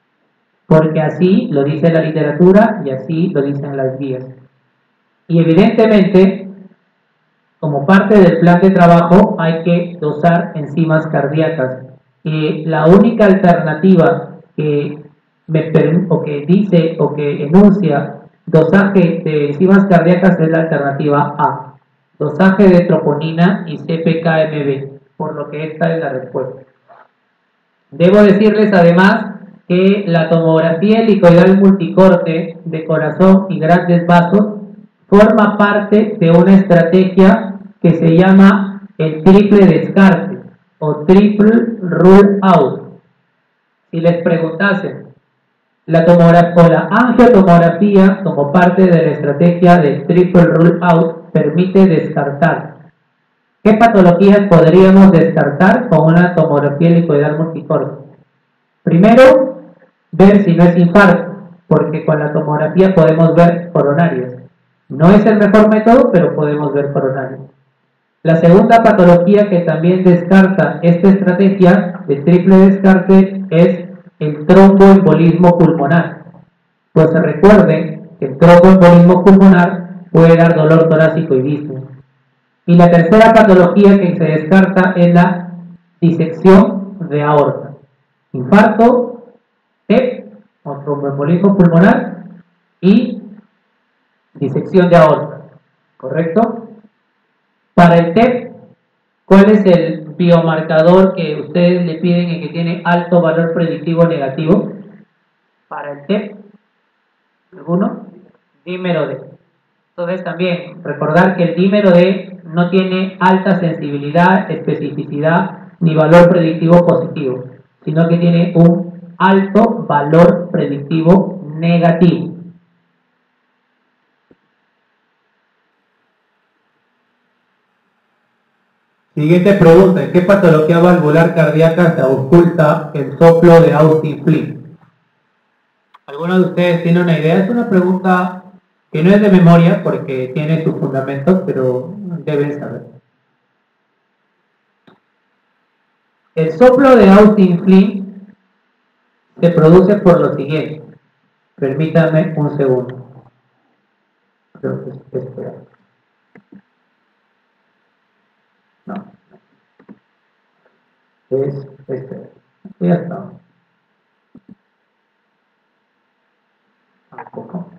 porque así lo dice la literatura y así lo dicen las guías. Y evidentemente, como parte del plan de trabajo, hay que dosar enzimas cardíacas. Y la única alternativa que, me, o que dice o que enuncia dosaje de enzimas cardíacas es la alternativa A, dosaje de troponina y C P K M B, por lo que esta es la respuesta. Debo decirles además que la tomografía helicoidal multicorte de corazón y grandes vasos forma parte de una estrategia que se llama el triple descarte o triple rule out. Si les preguntasen, la tomografía o la angiotomografía como parte de la estrategia del triple rule out permite descartar. ¿Qué patologías podríamos descartar con una tomografía helicoidal multicorte? Primero, ver si no es infarto, porque con la tomografía podemos ver coronarios. No es el mejor método, pero podemos ver coronarios. La segunda patología que también descarta esta estrategia de triple descarte es el tromboembolismo pulmonar. Pues recuerden que el tromboembolismo pulmonar puede dar dolor torácico y disnea. Y la tercera patología que se descarta es la disección de aorta. Infarto, T E P o tromboembolismo pulmonar y disección de aorta, ¿correcto? Para el T E P, ¿cuál es el biomarcador que ustedes le piden y que tiene alto valor predictivo negativo? Para el T E P, ¿alguno? Dímero D. Entonces también recordar que el dímero D no tiene alta sensibilidad, especificidad ni valor predictivo positivo, sino que tiene un alto valor predictivo negativo. Siguiente pregunta: ¿en qué patología valvular cardíaca se oculta el soplo de Austin Flint? ¿Alguno de ustedes tiene una idea? Es una pregunta que no es de memoria porque tiene sus fundamentos, pero deben saber. El soplo de Austin Flint se produce por lo siguiente. Permítanme un segundo. Creo que es esperar. No. Es este. Ya está. Tampoco.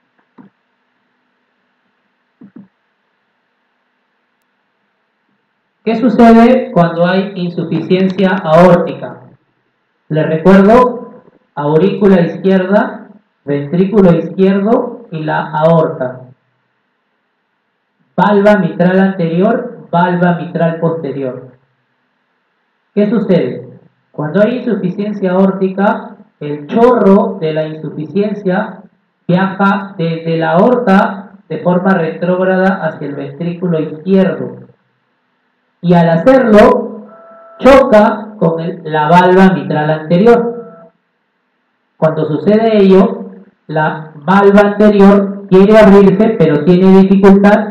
¿Qué sucede cuando hay insuficiencia aórtica? Les recuerdo: aurícula izquierda, ventrículo izquierdo y la aorta. Valva mitral anterior, valva mitral posterior. ¿Qué sucede? Cuando hay insuficiencia aórtica, el chorro de la insuficiencia viaja desde la aorta de forma retrógrada hacia el ventrículo izquierdo. Y al hacerlo, choca con el, la valva mitral anterior. Cuando sucede ello, la valva anterior quiere abrirse, pero tiene dificultad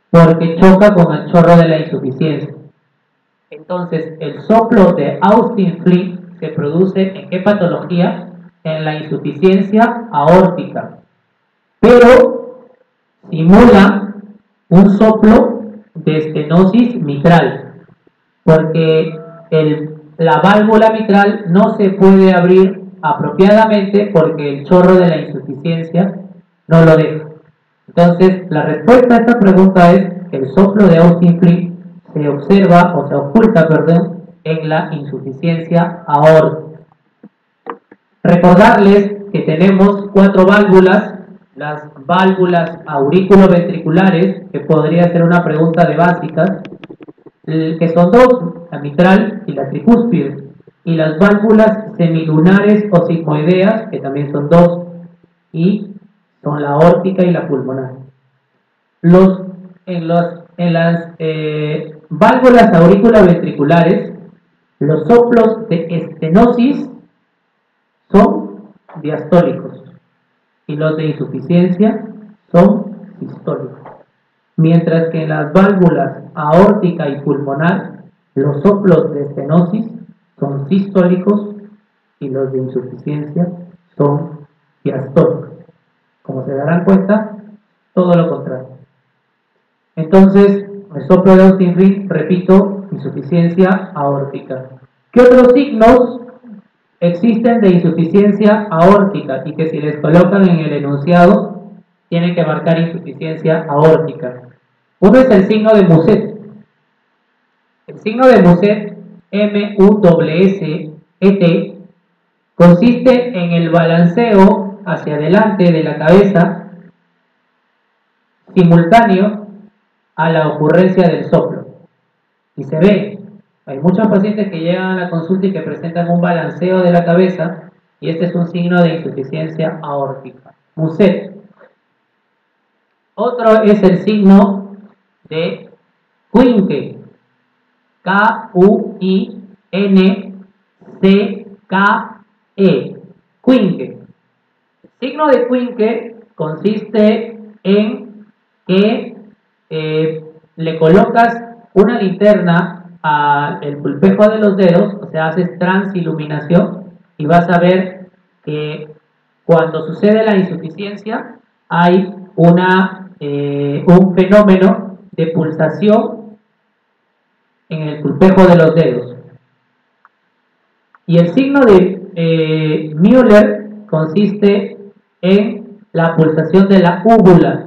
porque choca con el chorro de la insuficiencia. Entonces, el soplo de Austin Flint se produce ¿en qué patología? En la insuficiencia aórtica, pero simula un soplo de estenosis mitral, porque el, la válvula mitral no se puede abrir apropiadamente porque el chorro de la insuficiencia no lo deja. Entonces, la respuesta a esta pregunta es que el soplo de Austin Flint se observa o se oculta, perdón, en la insuficiencia aórtica. Recordarles que tenemos cuatro válvulas, las válvulas aurículo-ventriculares, que podría ser una pregunta de básicas, que son dos, la mitral y la tricúspide, y las válvulas semilunares o sigmoideas, que también son dos, y son la aórtica y la pulmonar. Los, en, los, en las eh, válvulas aurículo-ventriculares, los soplos de estenosis son diastólicos y los de insuficiencia son sistólicos. Mientras que en las válvulas aórtica y pulmonar, los soplos de estenosis son sistólicos y los de insuficiencia son diastólicos. Como se darán cuenta, todo lo contrario. Entonces, el soplo de Austin Flint, repito, insuficiencia aórtica. ¿Qué otros signos existen de insuficiencia aórtica y que si les colocan en el enunciado tienen que marcar insuficiencia aórtica? Uno es el signo de Muset. El signo de Muset, M U S S E T, consiste en el balanceo hacia adelante de la cabeza simultáneo a la ocurrencia del soplo. Y se ve, hay muchos pacientes que llegan a la consulta y que presentan un balanceo de la cabeza, y este es un signo de insuficiencia aórtica. Muset. Otro es el signo de Quincke, K U I N C K E, Quincke. El signo de Quincke consiste en que eh, le colocas una linterna al pulpejo de los dedos, o sea, haces transiluminación y vas a ver que cuando sucede la insuficiencia hay una, eh, un fenómeno de pulsación en el pulpejo de los dedos. Y el signo de eh, Müller consiste en la pulsación de la úvula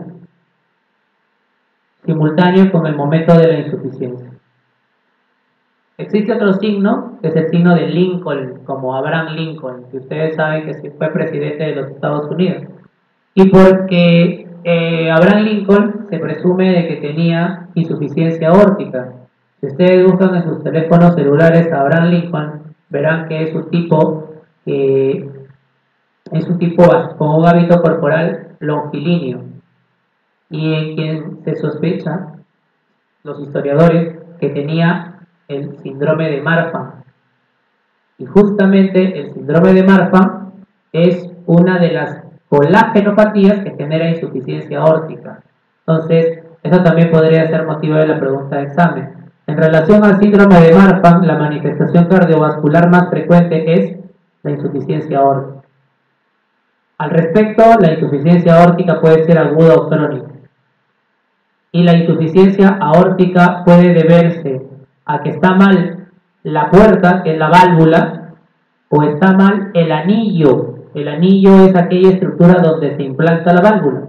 simultáneo con el momento de la insuficiencia. Existe otro signo, que es el signo de Lincoln, como Abraham Lincoln, que ustedes saben que fue presidente de los Estados Unidos. Y porque eh, Abraham Lincoln se presume de que tenía insuficiencia aórtica. Si ustedes buscan en sus teléfonos celulares a Abraham Lincoln, verán que es un tipo que es un tipo con un hábito corporal longilíneo, y en quien se sospecha, los historiadores, que tenía el síndrome de Marfan. Y justamente el síndrome de Marfan es una de las colagenopatías que genera insuficiencia aórtica. Entonces, eso también podría ser motivo de la pregunta de examen. En relación al síndrome de Marfan, la manifestación cardiovascular más frecuente es la insuficiencia aórtica. Al respecto, la insuficiencia aórtica puede ser aguda o crónica. Y la insuficiencia aórtica puede deberse a que está mal la puerta, que es la válvula, o está mal el anillo. El anillo es aquella estructura donde se implanta la válvula.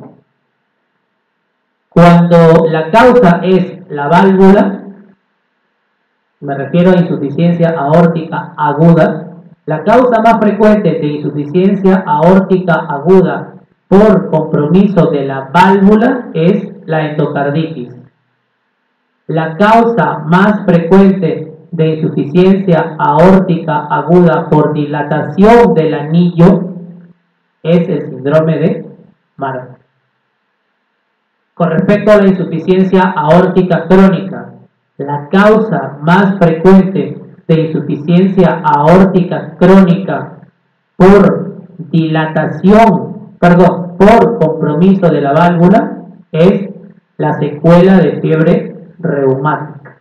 Cuando la causa es la válvula, me refiero a insuficiencia aórtica aguda, la causa más frecuente de insuficiencia aórtica aguda por compromiso de la válvula es la endocarditis. La causa más frecuente de insuficiencia aórtica aguda por dilatación del anillo es el síndrome de Marfan. Con respecto a la insuficiencia aórtica crónica, la causa más frecuente de insuficiencia aórtica crónica por dilatación, perdón, por compromiso de la válvula es la secuela de fiebre reumática.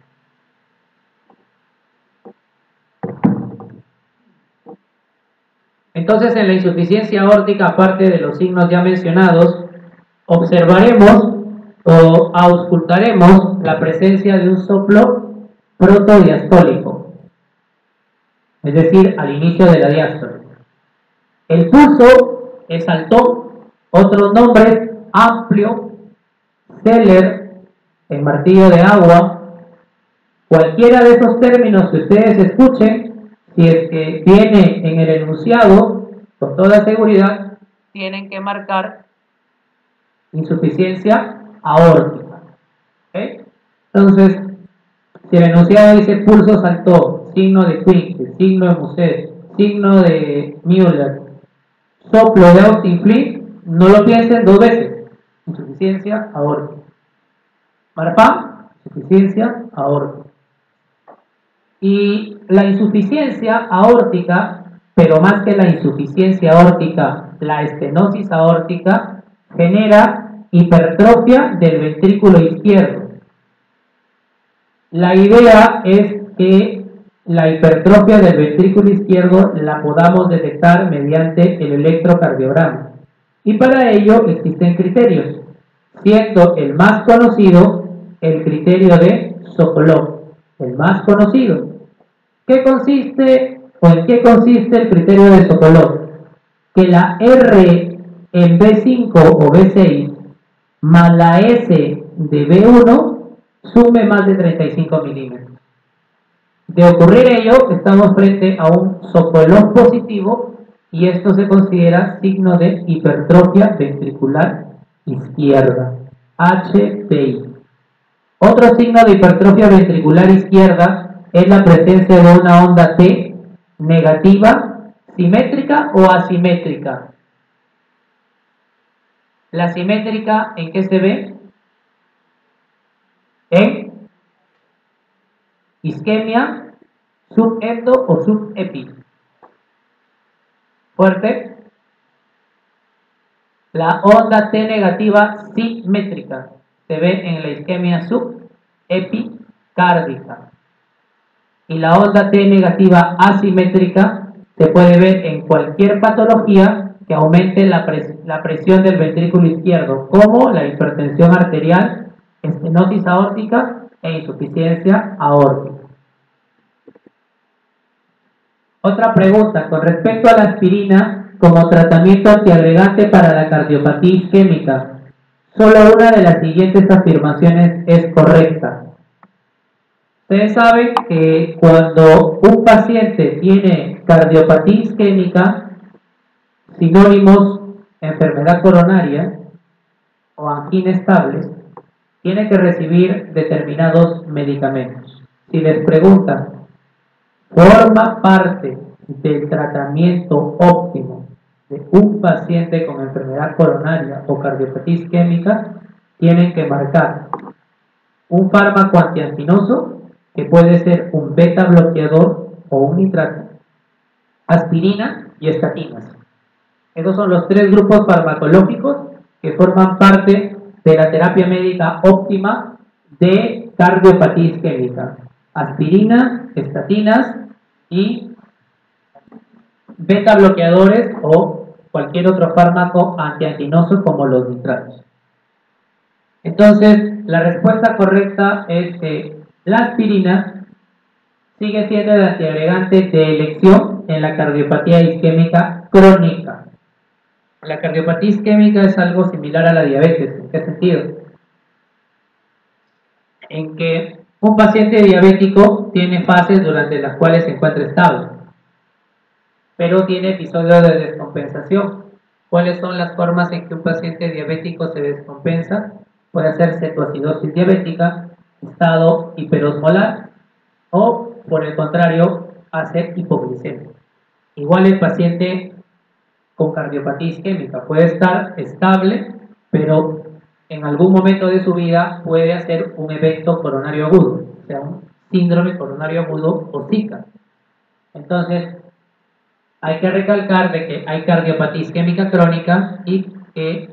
Entonces, en la insuficiencia aórtica, aparte de los signos ya mencionados, observaremos o auscultaremos la presencia de un soplo protodiastólico, es decir, al inicio de la diástole. El pulso es alto, otros nombres, amplio, Zeller, el martillo de agua, cualquiera de esos términos que ustedes escuchen, si es que viene en el enunciado, con toda seguridad, tienen que marcar insuficiencia aórtica. ¿Okay? Entonces, si el enunciado dice pulso saltó, signo de Quincke, signo de Muset, signo de Müller, soplo de Austin Fleet, no lo piensen dos veces. Insuficiencia aórtica. Marpam, insuficiencia aórtica. Y la insuficiencia aórtica, pero más que la insuficiencia aórtica, la estenosis aórtica, genera hipertrofia del ventrículo izquierdo. La idea es que la hipertrofia del ventrículo izquierdo la podamos detectar mediante el electrocardiograma. Y para ello existen criterios, siendo el más conocido el criterio de Sokolov, el más conocido. ¿Qué consiste o en qué consiste el criterio de Sokolov? Que la R en B cinco o B seis más la S de B uno sume más de treinta y cinco milímetros. De ocurrir ello, estamos frente a un Sokolov positivo y esto se considera signo de hipertrofia ventricular izquierda, H P I. Otro signo de hipertrofia ventricular izquierda es la presencia de una onda T negativa, simétrica o asimétrica. La simétrica, ¿en qué se ve? En isquemia subendo o subepi. Fuerte. La onda T negativa simétrica se ve en la isquemia subepicárdica. Y la onda T negativa asimétrica se puede ver en cualquier patología que aumente la, pres la presión del ventrículo izquierdo, como la hipertensión arterial, estenosis aórtica e insuficiencia aórtica. Otra pregunta, con respecto a la aspirina como tratamiento antiagregante para la cardiopatía isquémica, solo una de las siguientes afirmaciones es correcta. Ustedes saben que cuando un paciente tiene cardiopatía isquémica, sinónimos enfermedad coronaria o angina estable, tiene que recibir determinados medicamentos. Si les preguntan, ¿forma parte del tratamiento óptimo de un paciente con enfermedad coronaria o cardiopatía isquémica? Tienen que marcar un fármaco antianginoso, que puede ser un beta bloqueador o un nitrato, aspirina y estatinas. Esos son los tres grupos farmacológicos que forman parte de la terapia médica óptima de cardiopatía isquémica: aspirina, estatinas y beta bloqueadores o cualquier otro fármaco antianginoso como los nitratos. Entonces, la respuesta correcta es que la aspirina sigue siendo el antiagregante de elección en la cardiopatía isquémica crónica. La cardiopatía isquémica es algo similar a la diabetes. ¿En qué sentido? En que un paciente diabético tiene fases durante las cuales se encuentra estable, pero tiene episodios de descompensación. ¿Cuáles son las formas en que un paciente diabético se descompensa? Puede ser cetoacidosis diabética, estado hiperosmolar o, por el contrario, hacer hipoglicemia. Igual el paciente con cardiopatía isquémica puede estar estable, pero en algún momento de su vida puede hacer un evento coronario agudo, o sea, un síndrome coronario agudo o SICA. Entonces, hay que recalcar de que hay cardiopatía isquémica crónica y que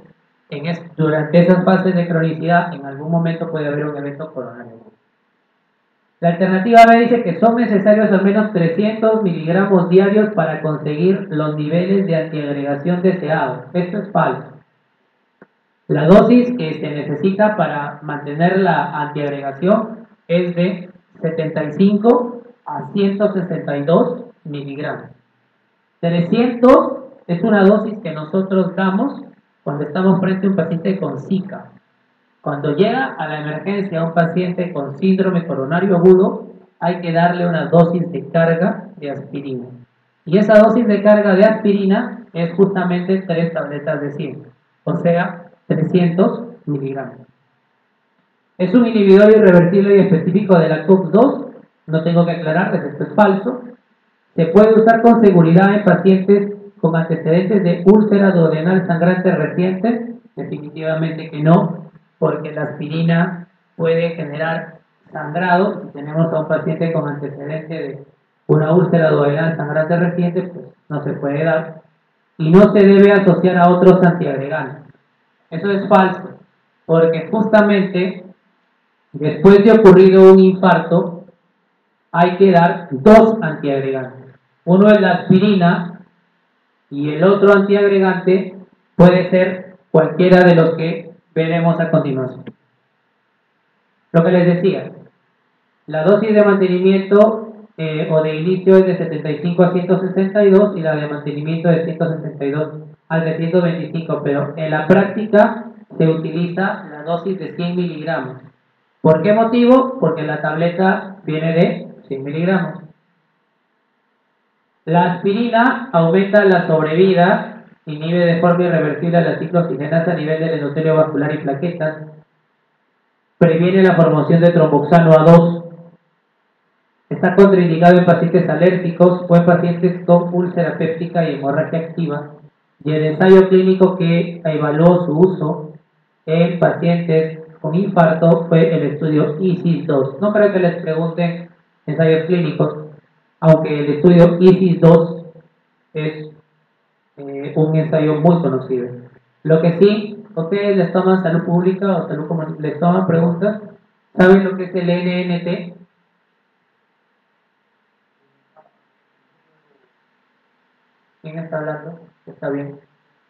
En es, durante esas fases de cronicidad, en algún momento puede haber un evento coronario. La alternativa B dice que son necesarios al menos trescientos miligramos diarios para conseguir los niveles de antiagregación deseados. Esto es falso. La dosis que se necesita para mantener la antiagregación es de setenta y cinco a ciento sesenta y dos miligramos. trescientos es una dosis que nosotros damos cuando estamos frente a un paciente con Zika. Cuando llega a la emergencia un paciente con síndrome coronario agudo, hay que darle una dosis de carga de aspirina. Y esa dosis de carga de aspirina es justamente tres tabletas de cien, o sea, trescientos miligramos. Es un inhibidor irreversible y específico de la C O X dos, no tengo que aclararles, esto es falso. Se puede usar con seguridad en pacientes con antecedentes de úlcera duodenal sangrante reciente, definitivamente que no, porque la aspirina puede generar sangrado. Si tenemos a un paciente con antecedente de una úlcera duodenal sangrante reciente, pues no se puede dar. Y no se debe asociar a otros antiagregantes. Eso es falso, porque justamente después de ocurrido un infarto, hay que dar dos antiagregantes. Uno es la aspirina y el otro antiagregante puede ser cualquiera de los que veremos a continuación. Lo que les decía, la dosis de mantenimiento eh, o de inicio es de setenta y cinco a ciento sesenta y dos y la de mantenimiento de ciento sesenta y dos al de ciento veinticinco, pero en la práctica se utiliza la dosis de cien miligramos. ¿Por qué motivo? Porque la tableta viene de cien miligramos. La aspirina aumenta la sobrevida, inhibe de forma irreversible la ciclooxigenasa a nivel del endotelio vascular y plaquetas, previene la formación de tromboxano A dos, está contraindicado en pacientes alérgicos o en pacientes con úlcera péptica y hemorragia activa, y el ensayo clínico que evaluó su uso en pacientes con infarto fue el estudio I S I S dos. No creo que les pregunten ensayos clínicos, aunque el estudio I S I S dos es eh, un ensayo muy conocido. Lo que sí, ustedes les toman salud pública o salud comunitaria, les toman preguntas, ¿saben lo que es el N N T? ¿Quién está hablando? Está bien.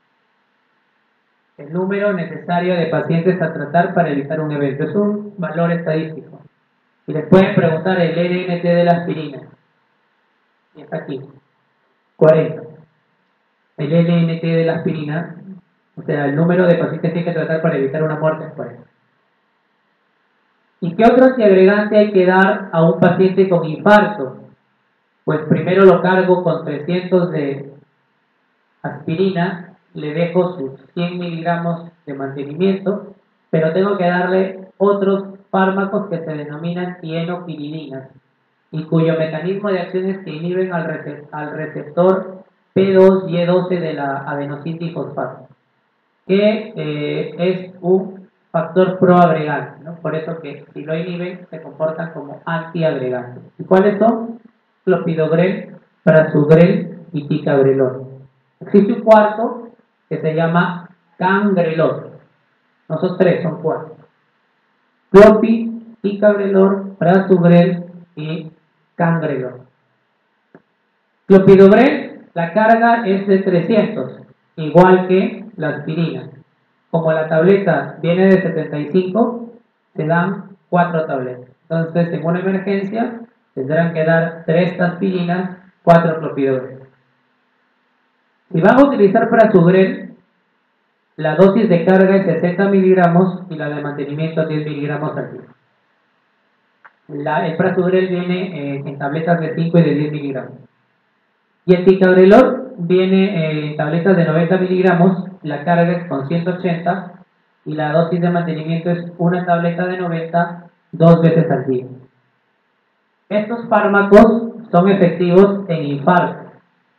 El número necesario de pacientes a tratar para evitar un evento. Es un valor estadístico. Y les pueden preguntar el N N T de la aspirina. Y está aquí. cuarenta. El N N T de la aspirina, o sea, el número de pacientes que hay que tratar para evitar una muerte es cuarenta. ¿Y qué otro antiagregante hay que dar a un paciente con infarto? Pues primero lo cargo con trescientos de aspirina, le dejo sus cien miligramos de mantenimiento, pero tengo que darle otros fármacos que se denominan tienopirininas y cuyo mecanismo de acción es que inhiben al, rece al receptor P dos Y doce de la adenosindifosfato, que eh, es un factor proagregante, ¿no? Por eso que si lo inhiben se comportan como antiagregantes. ¿Y cuáles son? Clopidogrel, prasugrel y ticagrelor. Existe un cuarto que se llama cangrelor. No son tres, son cuatro. Clopi, ticagrelor, prasugrel y cangrelor. Clopidogrel, la carga es de trescientos, igual que la aspirina. Como la tableta viene de setenta y cinco, se dan cuatro tabletas. Entonces, en una emergencia, tendrán que dar tres aspirinas, cuatro clopidogrel. Si van a utilizar prasugrel, la dosis de carga es sesenta miligramos y la de mantenimiento diez miligramos al día. La, el prasugrel viene eh, en tabletas de cinco y de diez miligramos. Y el ticagrelor viene eh, en tabletas de noventa miligramos, la carga es con ciento ochenta y la dosis de mantenimiento es una tableta de noventa dos veces al día. Estos fármacos son efectivos en infarto.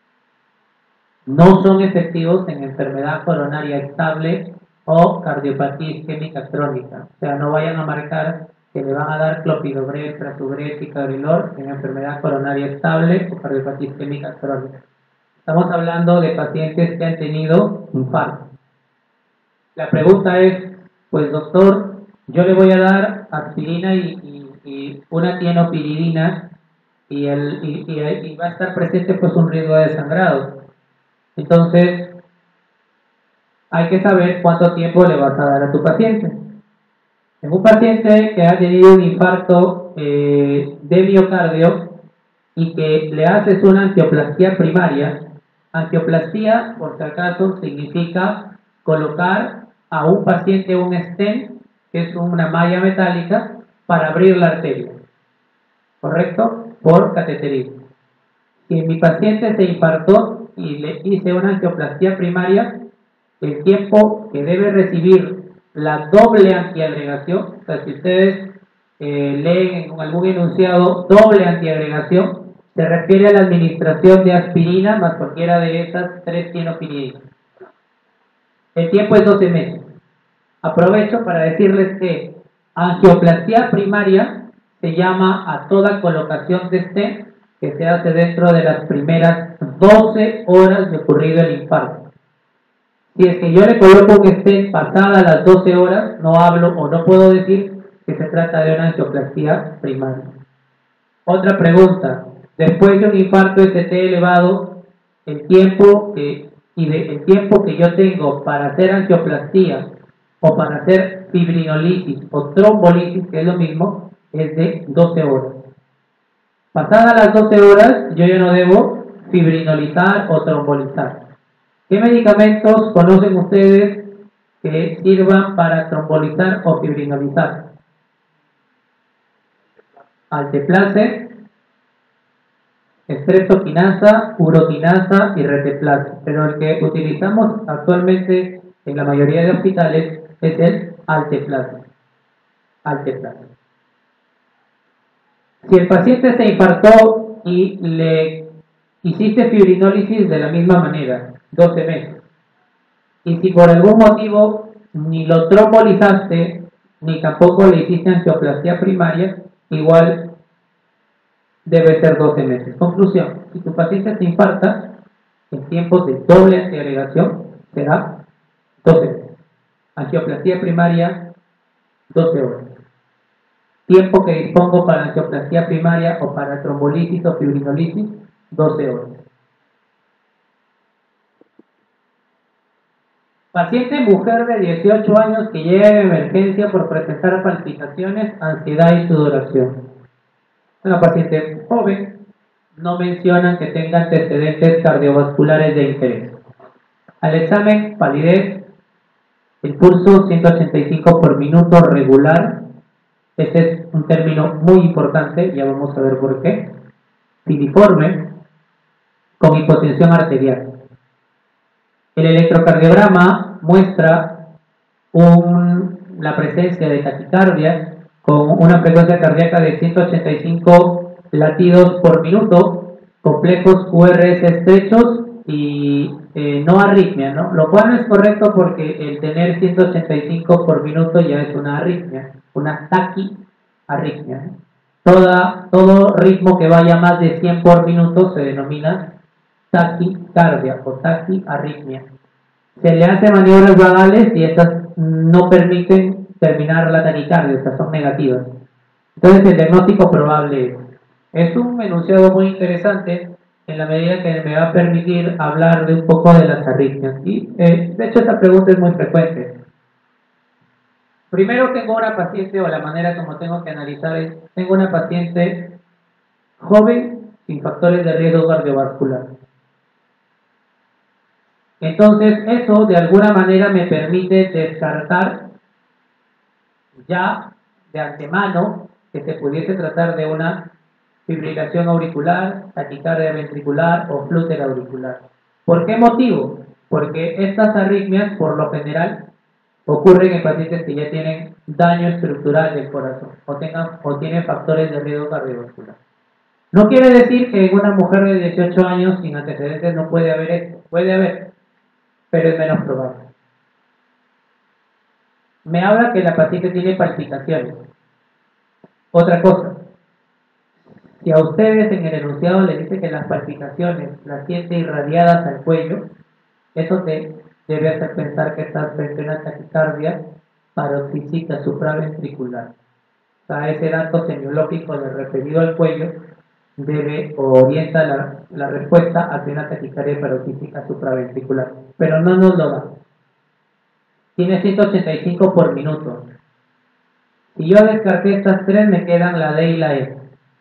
No son efectivos en enfermedad coronaria estable o cardiopatía isquémica crónica. O sea, no vayan a marcar que le van a dar clopidogrel, prasugrel, ticagrelor en enfermedad coronaria estable o cardiopatía isquémica crónica. Estamos hablando de pacientes que han tenido infarto. La pregunta es, pues doctor, yo le voy a dar aspirina y, y, y una tienopiridina y, el, y, y, y va a estar presente pues un riesgo de sangrado. Entonces, hay que saber cuánto tiempo le vas a dar a tu paciente. En un paciente que ha tenido un infarto eh, de miocardio y que le haces una angioplastía primaria, angioplastía, por si acaso, significa colocar a un paciente un stent, que es una malla metálica, para abrir la arteria, ¿correcto? Por cateterismo. Si mi paciente se infartó y le hice una angioplastía primaria, el tiempo que debe recibir la doble antiagregación, o sea, si ustedes eh, leen en algún enunciado doble antiagregación, se refiere a la administración de aspirina más cualquiera de esas tres tienopiridinas. El tiempo es doce meses. Aprovecho para decirles que angioplastía primaria se llama a toda colocación de stent que se hace dentro de las primeras doce horas de ocurrido el infarto. Si es que yo le coloco un stent pasada las doce horas, no hablo o no puedo decir que se trata de una angioplastía primaria. Otra pregunta. Después de un infarto S T elevado, el tiempo que, y de, el tiempo que yo tengo para hacer angioplastía o para hacer fibrinolisis o trombolisis, que es lo mismo, es de doce horas. Pasadas las doce horas, yo ya no debo fibrinolizar o trombolizar. ¿Qué medicamentos conocen ustedes que sirvan para trombolizar o fibrinolizar? Alteplase, streptokinasa, urokinasa y reteplase. Pero el que utilizamos actualmente en la mayoría de hospitales es el alteplase. Alteplase. Si el paciente se infartó y le hiciste fibrinólisis de la misma manera, doce meses, y si por algún motivo ni lo trombolizaste, ni tampoco le hiciste angioplastía primaria, igual debe ser doce meses. Conclusión, si tu paciente se infarta, en tiempos de doble antiagregación será doce meses. Angioplastía primaria, doce horas. Tiempo que dispongo para angioplastía primaria o para trombolisis o fibrinolisis, doce horas. Paciente mujer de dieciocho años que llega en emergencia por presentar palpitaciones, ansiedad y sudoración. Una paciente joven, no mencionan que tenga antecedentes cardiovasculares de interés. Al examen, palidez, el pulso ciento ochenta y cinco por minuto regular. Este es un término muy importante, ya vamos a ver por qué. Piriforme, con hipotensión arterial. El electrocardiograma muestra un, la presencia de taquicardia con una frecuencia cardíaca de ciento ochenta y cinco latidos por minuto, complejos Q R S estrechos y eh, no arritmia, ¿no? Lo cual no es correcto porque el tener ciento ochenta y cinco por minuto ya es una arritmia, una taquiarritmia, ¿no? Toda, todo ritmo que vaya más de cien por minuto se denomina taquicardia o taquiarritmia. Se le hace maniobras vagales y estas no permiten terminar la taquicardia, estas son negativas. Entonces el diagnóstico probable es, es un enunciado muy interesante en la medida que me va a permitir hablar de un poco de las arritmias. Y eh, de hecho esta pregunta es muy frecuente. Primero tengo una paciente, o la manera como tengo que analizar es, tengo una paciente joven sin factores de riesgo cardiovascular. Entonces eso de alguna manera me permite descartar ya de antemano que se pudiese tratar de una fibrilación auricular, taquicardia ventricular o flúter auricular. ¿Por qué motivo? Porque estas arritmias por lo general ocurren en pacientes que ya tienen daño estructural del corazón o, tengan, o tienen factores de riesgo cardiovascular. No quiere decir que en una mujer de dieciocho años sin antecedentes no puede haber esto, puede haber, pero es menos probable. Me habla que la paciente tiene palpitaciones. Otra cosa, si a ustedes en el enunciado les dice que las palpitaciones las siente irradiadas al cuello, Eso te debe hacer pensar que estás frente a una taquicardia paroxística supraventricular. O sea, ese dato semiológico de referido al cuello debe o orienta la, la respuesta hacia una taquicardia paroxística supraventricular, pero no nos lo da. Tiene ciento ochenta y cinco por minuto. Si yo descarté estas tres, me quedan la D y la E.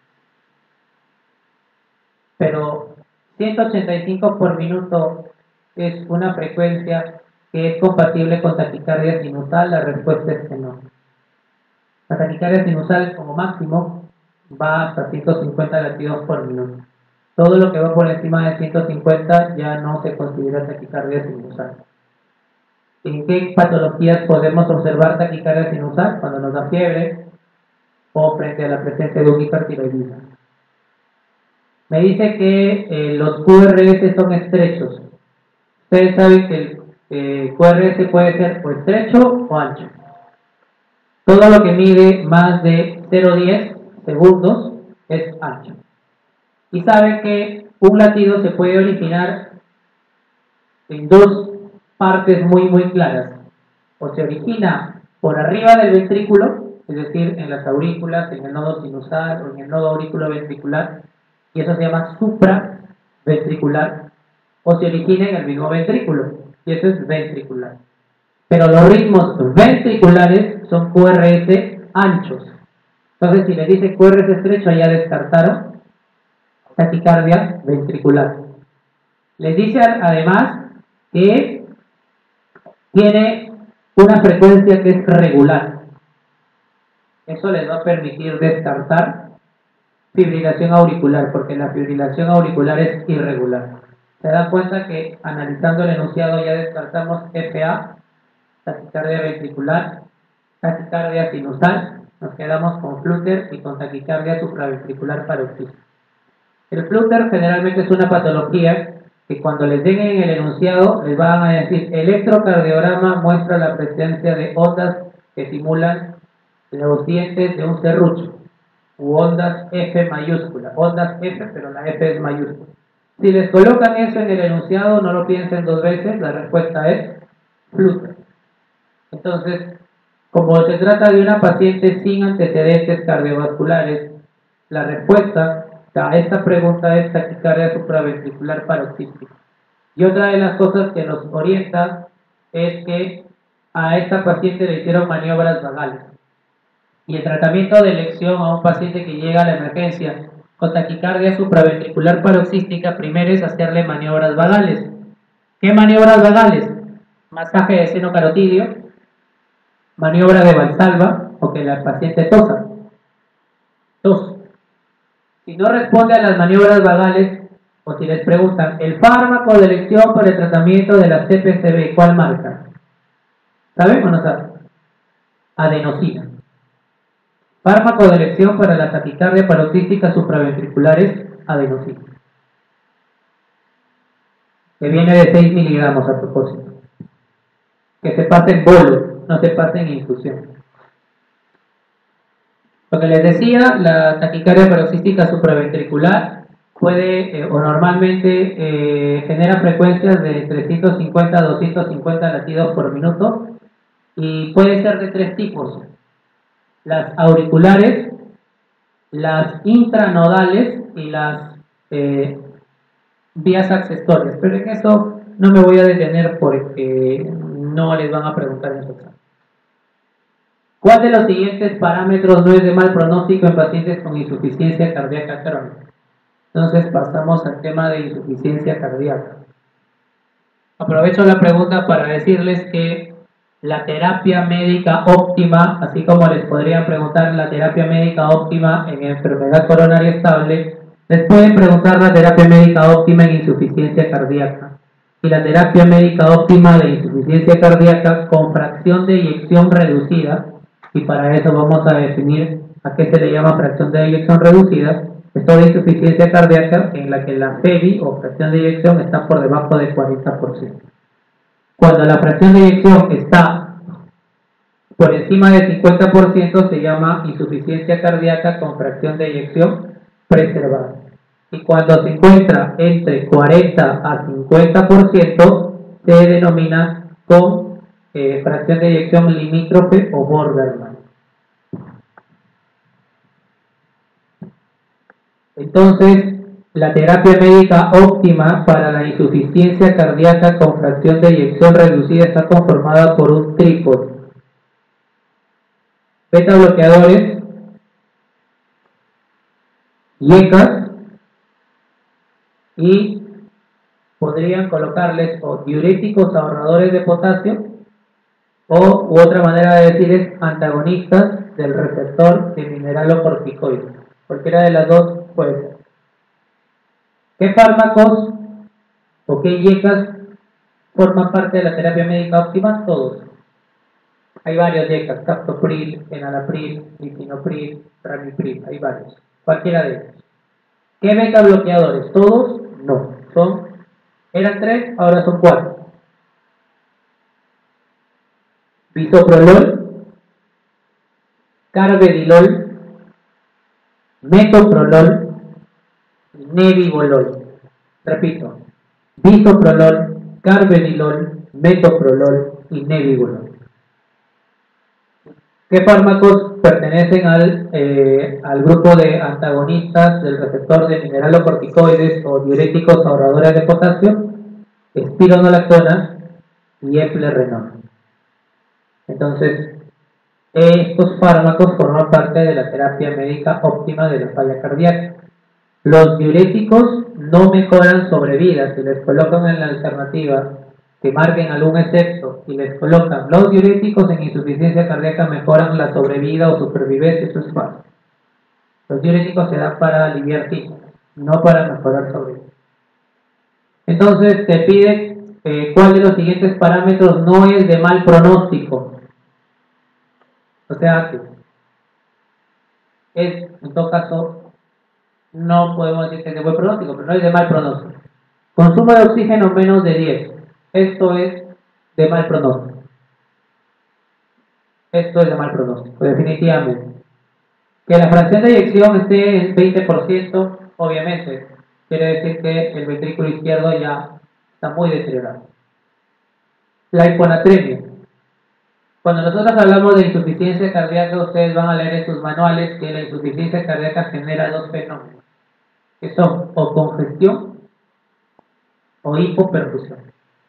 Pero ciento ochenta y cinco por minuto es una frecuencia que es compatible con taquicardia sinusal. La respuesta es que no. La taquicardia sinusal como máximo va hasta ciento cincuenta latidos por minuto. Todo lo que va por encima de ciento cincuenta ya no se considera taquicardia sinusal. ¿En qué patologías podemos observar taquicardia sinusal? Cuando nos da fiebre o frente a la presencia de un hipertiroidismo. Me dice que eh, los Q R S son estrechos. Ustedes saben que el eh, Q R S puede ser o estrecho o ancho. Todo lo que mide más de cero punto diez segundos es ancho. Y saben que un latido se puede originar en dos partes muy muy claras. O se origina por arriba del ventrículo, es decir, en las aurículas, en el nodo sinusal o en el nodo auriculoventricular, y eso se llama supraventricular, o se origina en el mismo ventrículo, y eso es ventricular. Pero los ritmos ventriculares son Q R S anchos. Entonces, si le dice Q R S estrecho, ya descartaron taquicardia ventricular. Les dice además que tiene una frecuencia que es regular. Eso les va a permitir descartar fibrilación auricular, porque la fibrilación auricular es irregular. Se dan cuenta que analizando el enunciado ya descartamos F A, taquicardia ventricular, taquicardia sinusal, nos quedamos con flúter y con taquicardia supraventricular paroxística. El flúter generalmente es una patología que cuando les den en el enunciado les van a decir electrocardiograma muestra la presencia de ondas que simulan los dientes de un serrucho, u ondas F mayúscula, ondas F, pero la F es mayúscula. Si les colocan eso en el enunciado, no lo piensen dos veces, la respuesta es flúter. Entonces, como se trata de una paciente sin antecedentes cardiovasculares, la respuesta a esta pregunta es taquicardia supraventricular paroxística. Y otra de las cosas que nos orienta es que a esta paciente le hicieron maniobras vagales. Y el tratamiento de elección a un paciente que llega a la emergencia con taquicardia supraventricular paroxística, primero es hacerle maniobras vagales. ¿Qué maniobras vagales? Masaje de seno carotidio, maniobra de Valsalva o que la paciente tosa. Tos. Si no responde a las maniobras vagales, o si les preguntan, el fármaco de elección para el tratamiento de la C P C B, ¿cuál marca? ¿Saben o no saben? Adenosina. Fármaco de elección para la taquicardia paroxística supraventricular es adenosina, que viene de seis miligramos a propósito. Que se pase en bolo, no se pase en infusión. Lo que les decía, la taquicardia paroxística supraventricular puede, eh, o normalmente, eh, genera frecuencias de trescientos cincuenta a doscientos cincuenta latidos por minuto y puede ser de tres tipos: las auriculares, las intranodales y las eh, vías accesorias. Pero en eso no me voy a detener porque no les van a preguntar en su examen. ¿Cuál de los siguientes parámetros no es de mal pronóstico en pacientes con insuficiencia cardíaca crónica? Entonces pasamos al tema de insuficiencia cardíaca. Aprovecho la pregunta para decirles que la terapia médica óptima, así como les podrían preguntar la terapia médica óptima en enfermedad coronaria estable, les pueden preguntar la terapia médica óptima en insuficiencia cardíaca y la terapia médica óptima de insuficiencia cardíaca con fracción de eyección reducida, y para eso vamos a definir a qué se le llama fracción de eyección reducida. Esto de insuficiencia cardíaca en la que la F E B I o fracción de eyección está por debajo del cuarenta por ciento. Cuando la fracción de eyección está por encima del cincuenta por ciento se llama insuficiencia cardíaca con fracción de eyección preservada. Y cuando se encuentra entre cuarenta a cincuenta por ciento se denomina con eh, fracción de eyección limítrofe o borderline. Entonces, la terapia médica óptima para la insuficiencia cardíaca con fracción de eyección reducida está conformada por un trípode: beta bloqueadores, Y E C A S, y podrían colocarles o diuréticos ahorradores de potasio, o u otra manera de decir es antagonistas del receptor de mineralocorticoides. Cualquiera de las dos puede ser. ¿Qué fármacos o qué Y E C A S forman parte de la terapia médica óptima? Todos. Hay varios Y E C A S: captopril, enalapril, lisinopril, ramipril, hay varios. Cualquiera de ellos. ¿Qué beta bloqueadores? ¿Todos? No. Son, eran tres, ahora son cuatro. Bisoprolol, carvedilol, metoprolol y nebivolol. Repito: bisoprolol, carvedilol, metoprolol y nebivolol. ¿Qué fármacos pertenecen al, eh, al grupo de antagonistas del receptor de mineralocorticoides o diuréticos ahorradores de potasio? Espironolactona y eplerenona. Entonces, estos fármacos forman parte de la terapia médica óptima de la falla cardíaca. Los diuréticos no mejoran sobrevida. Si les colocan en la alternativa que marquen algún excepto y les colocan los diuréticos en insuficiencia cardíaca mejoran la sobrevida o supervivencia, eso es falso. Los diuréticos se dan para aliviar síntomas, no para mejorar sobrevida. Entonces te pide eh, cuál de los siguientes parámetros no es de mal pronóstico. O sea que es, en todo caso, no podemos decir que es de buen pronóstico, pero no es de mal pronóstico. Consumo de oxígeno menos de diez. Esto es de mal pronóstico. Esto es de mal pronóstico, definitivamente. Que la fracción de eyección esté en veinte por ciento, obviamente, quiere decir que el ventrículo izquierdo ya está muy deteriorado. La hiponatremia. Cuando nosotros hablamos de insuficiencia cardíaca, ustedes van a leer en sus manuales que la insuficiencia cardíaca genera dos fenómenos, que son o congestión o hipoperfusión.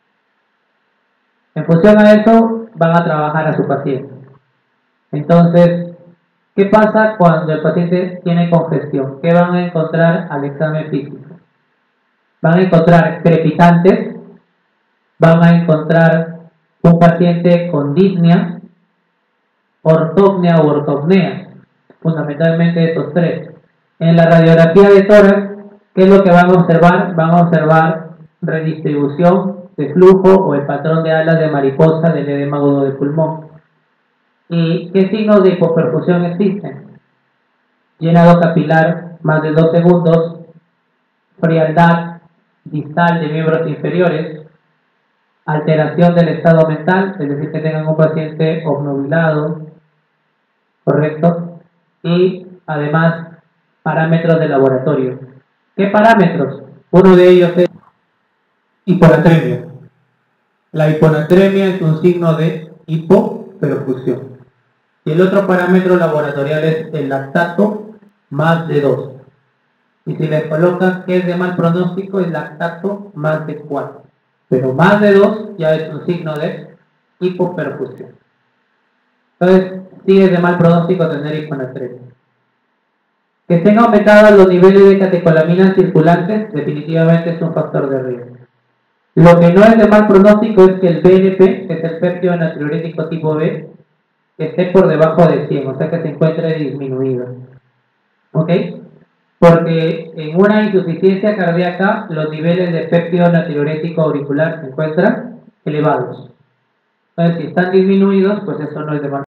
En función a eso, van a trabajar a su paciente. Entonces, ¿qué pasa cuando el paciente tiene congestión? ¿Qué van a encontrar al examen físico? Van a encontrar crepitantes, van a encontrar un paciente con disnea, ortopnea o ortopnea, fundamentalmente estos tres. En la radiografía de tórax, ¿qué es lo que van a observar? Van a observar redistribución de flujo o el patrón de alas de mariposa del edema agudo de pulmón. ¿Y qué signos de hipoperfusión existen? Llenado capilar más de dos segundos, frialdad distal de miembros inferiores, alteración del estado mental, es decir, que tengan un paciente obnubilado, ¿correcto? Y además parámetros de laboratorio. ¿Qué parámetros? Uno de ellos es hiponatremia. La hiponatremia es un signo de hipoperfusión. Y el otro parámetro laboratorial es el lactato más de dos. Y si les colocan que es de mal pronóstico, es lactato más de cuatro. Pero más de dos ya es un signo de hipoperfusión. Entonces, sí es de mal pronóstico tener hiponatremia. Que estén aumentados los niveles de catecolaminas circulantes, definitivamente es un factor de riesgo. Lo que no es de mal pronóstico es que el B N P, que es el péptido natriurético tipo B, esté por debajo de cien, o sea que se encuentre disminuido. ¿Ok? Porque en una insuficiencia cardíaca los niveles de péptido natriurético auricular se encuentran elevados. Entonces, si están disminuidos, pues eso no es de mal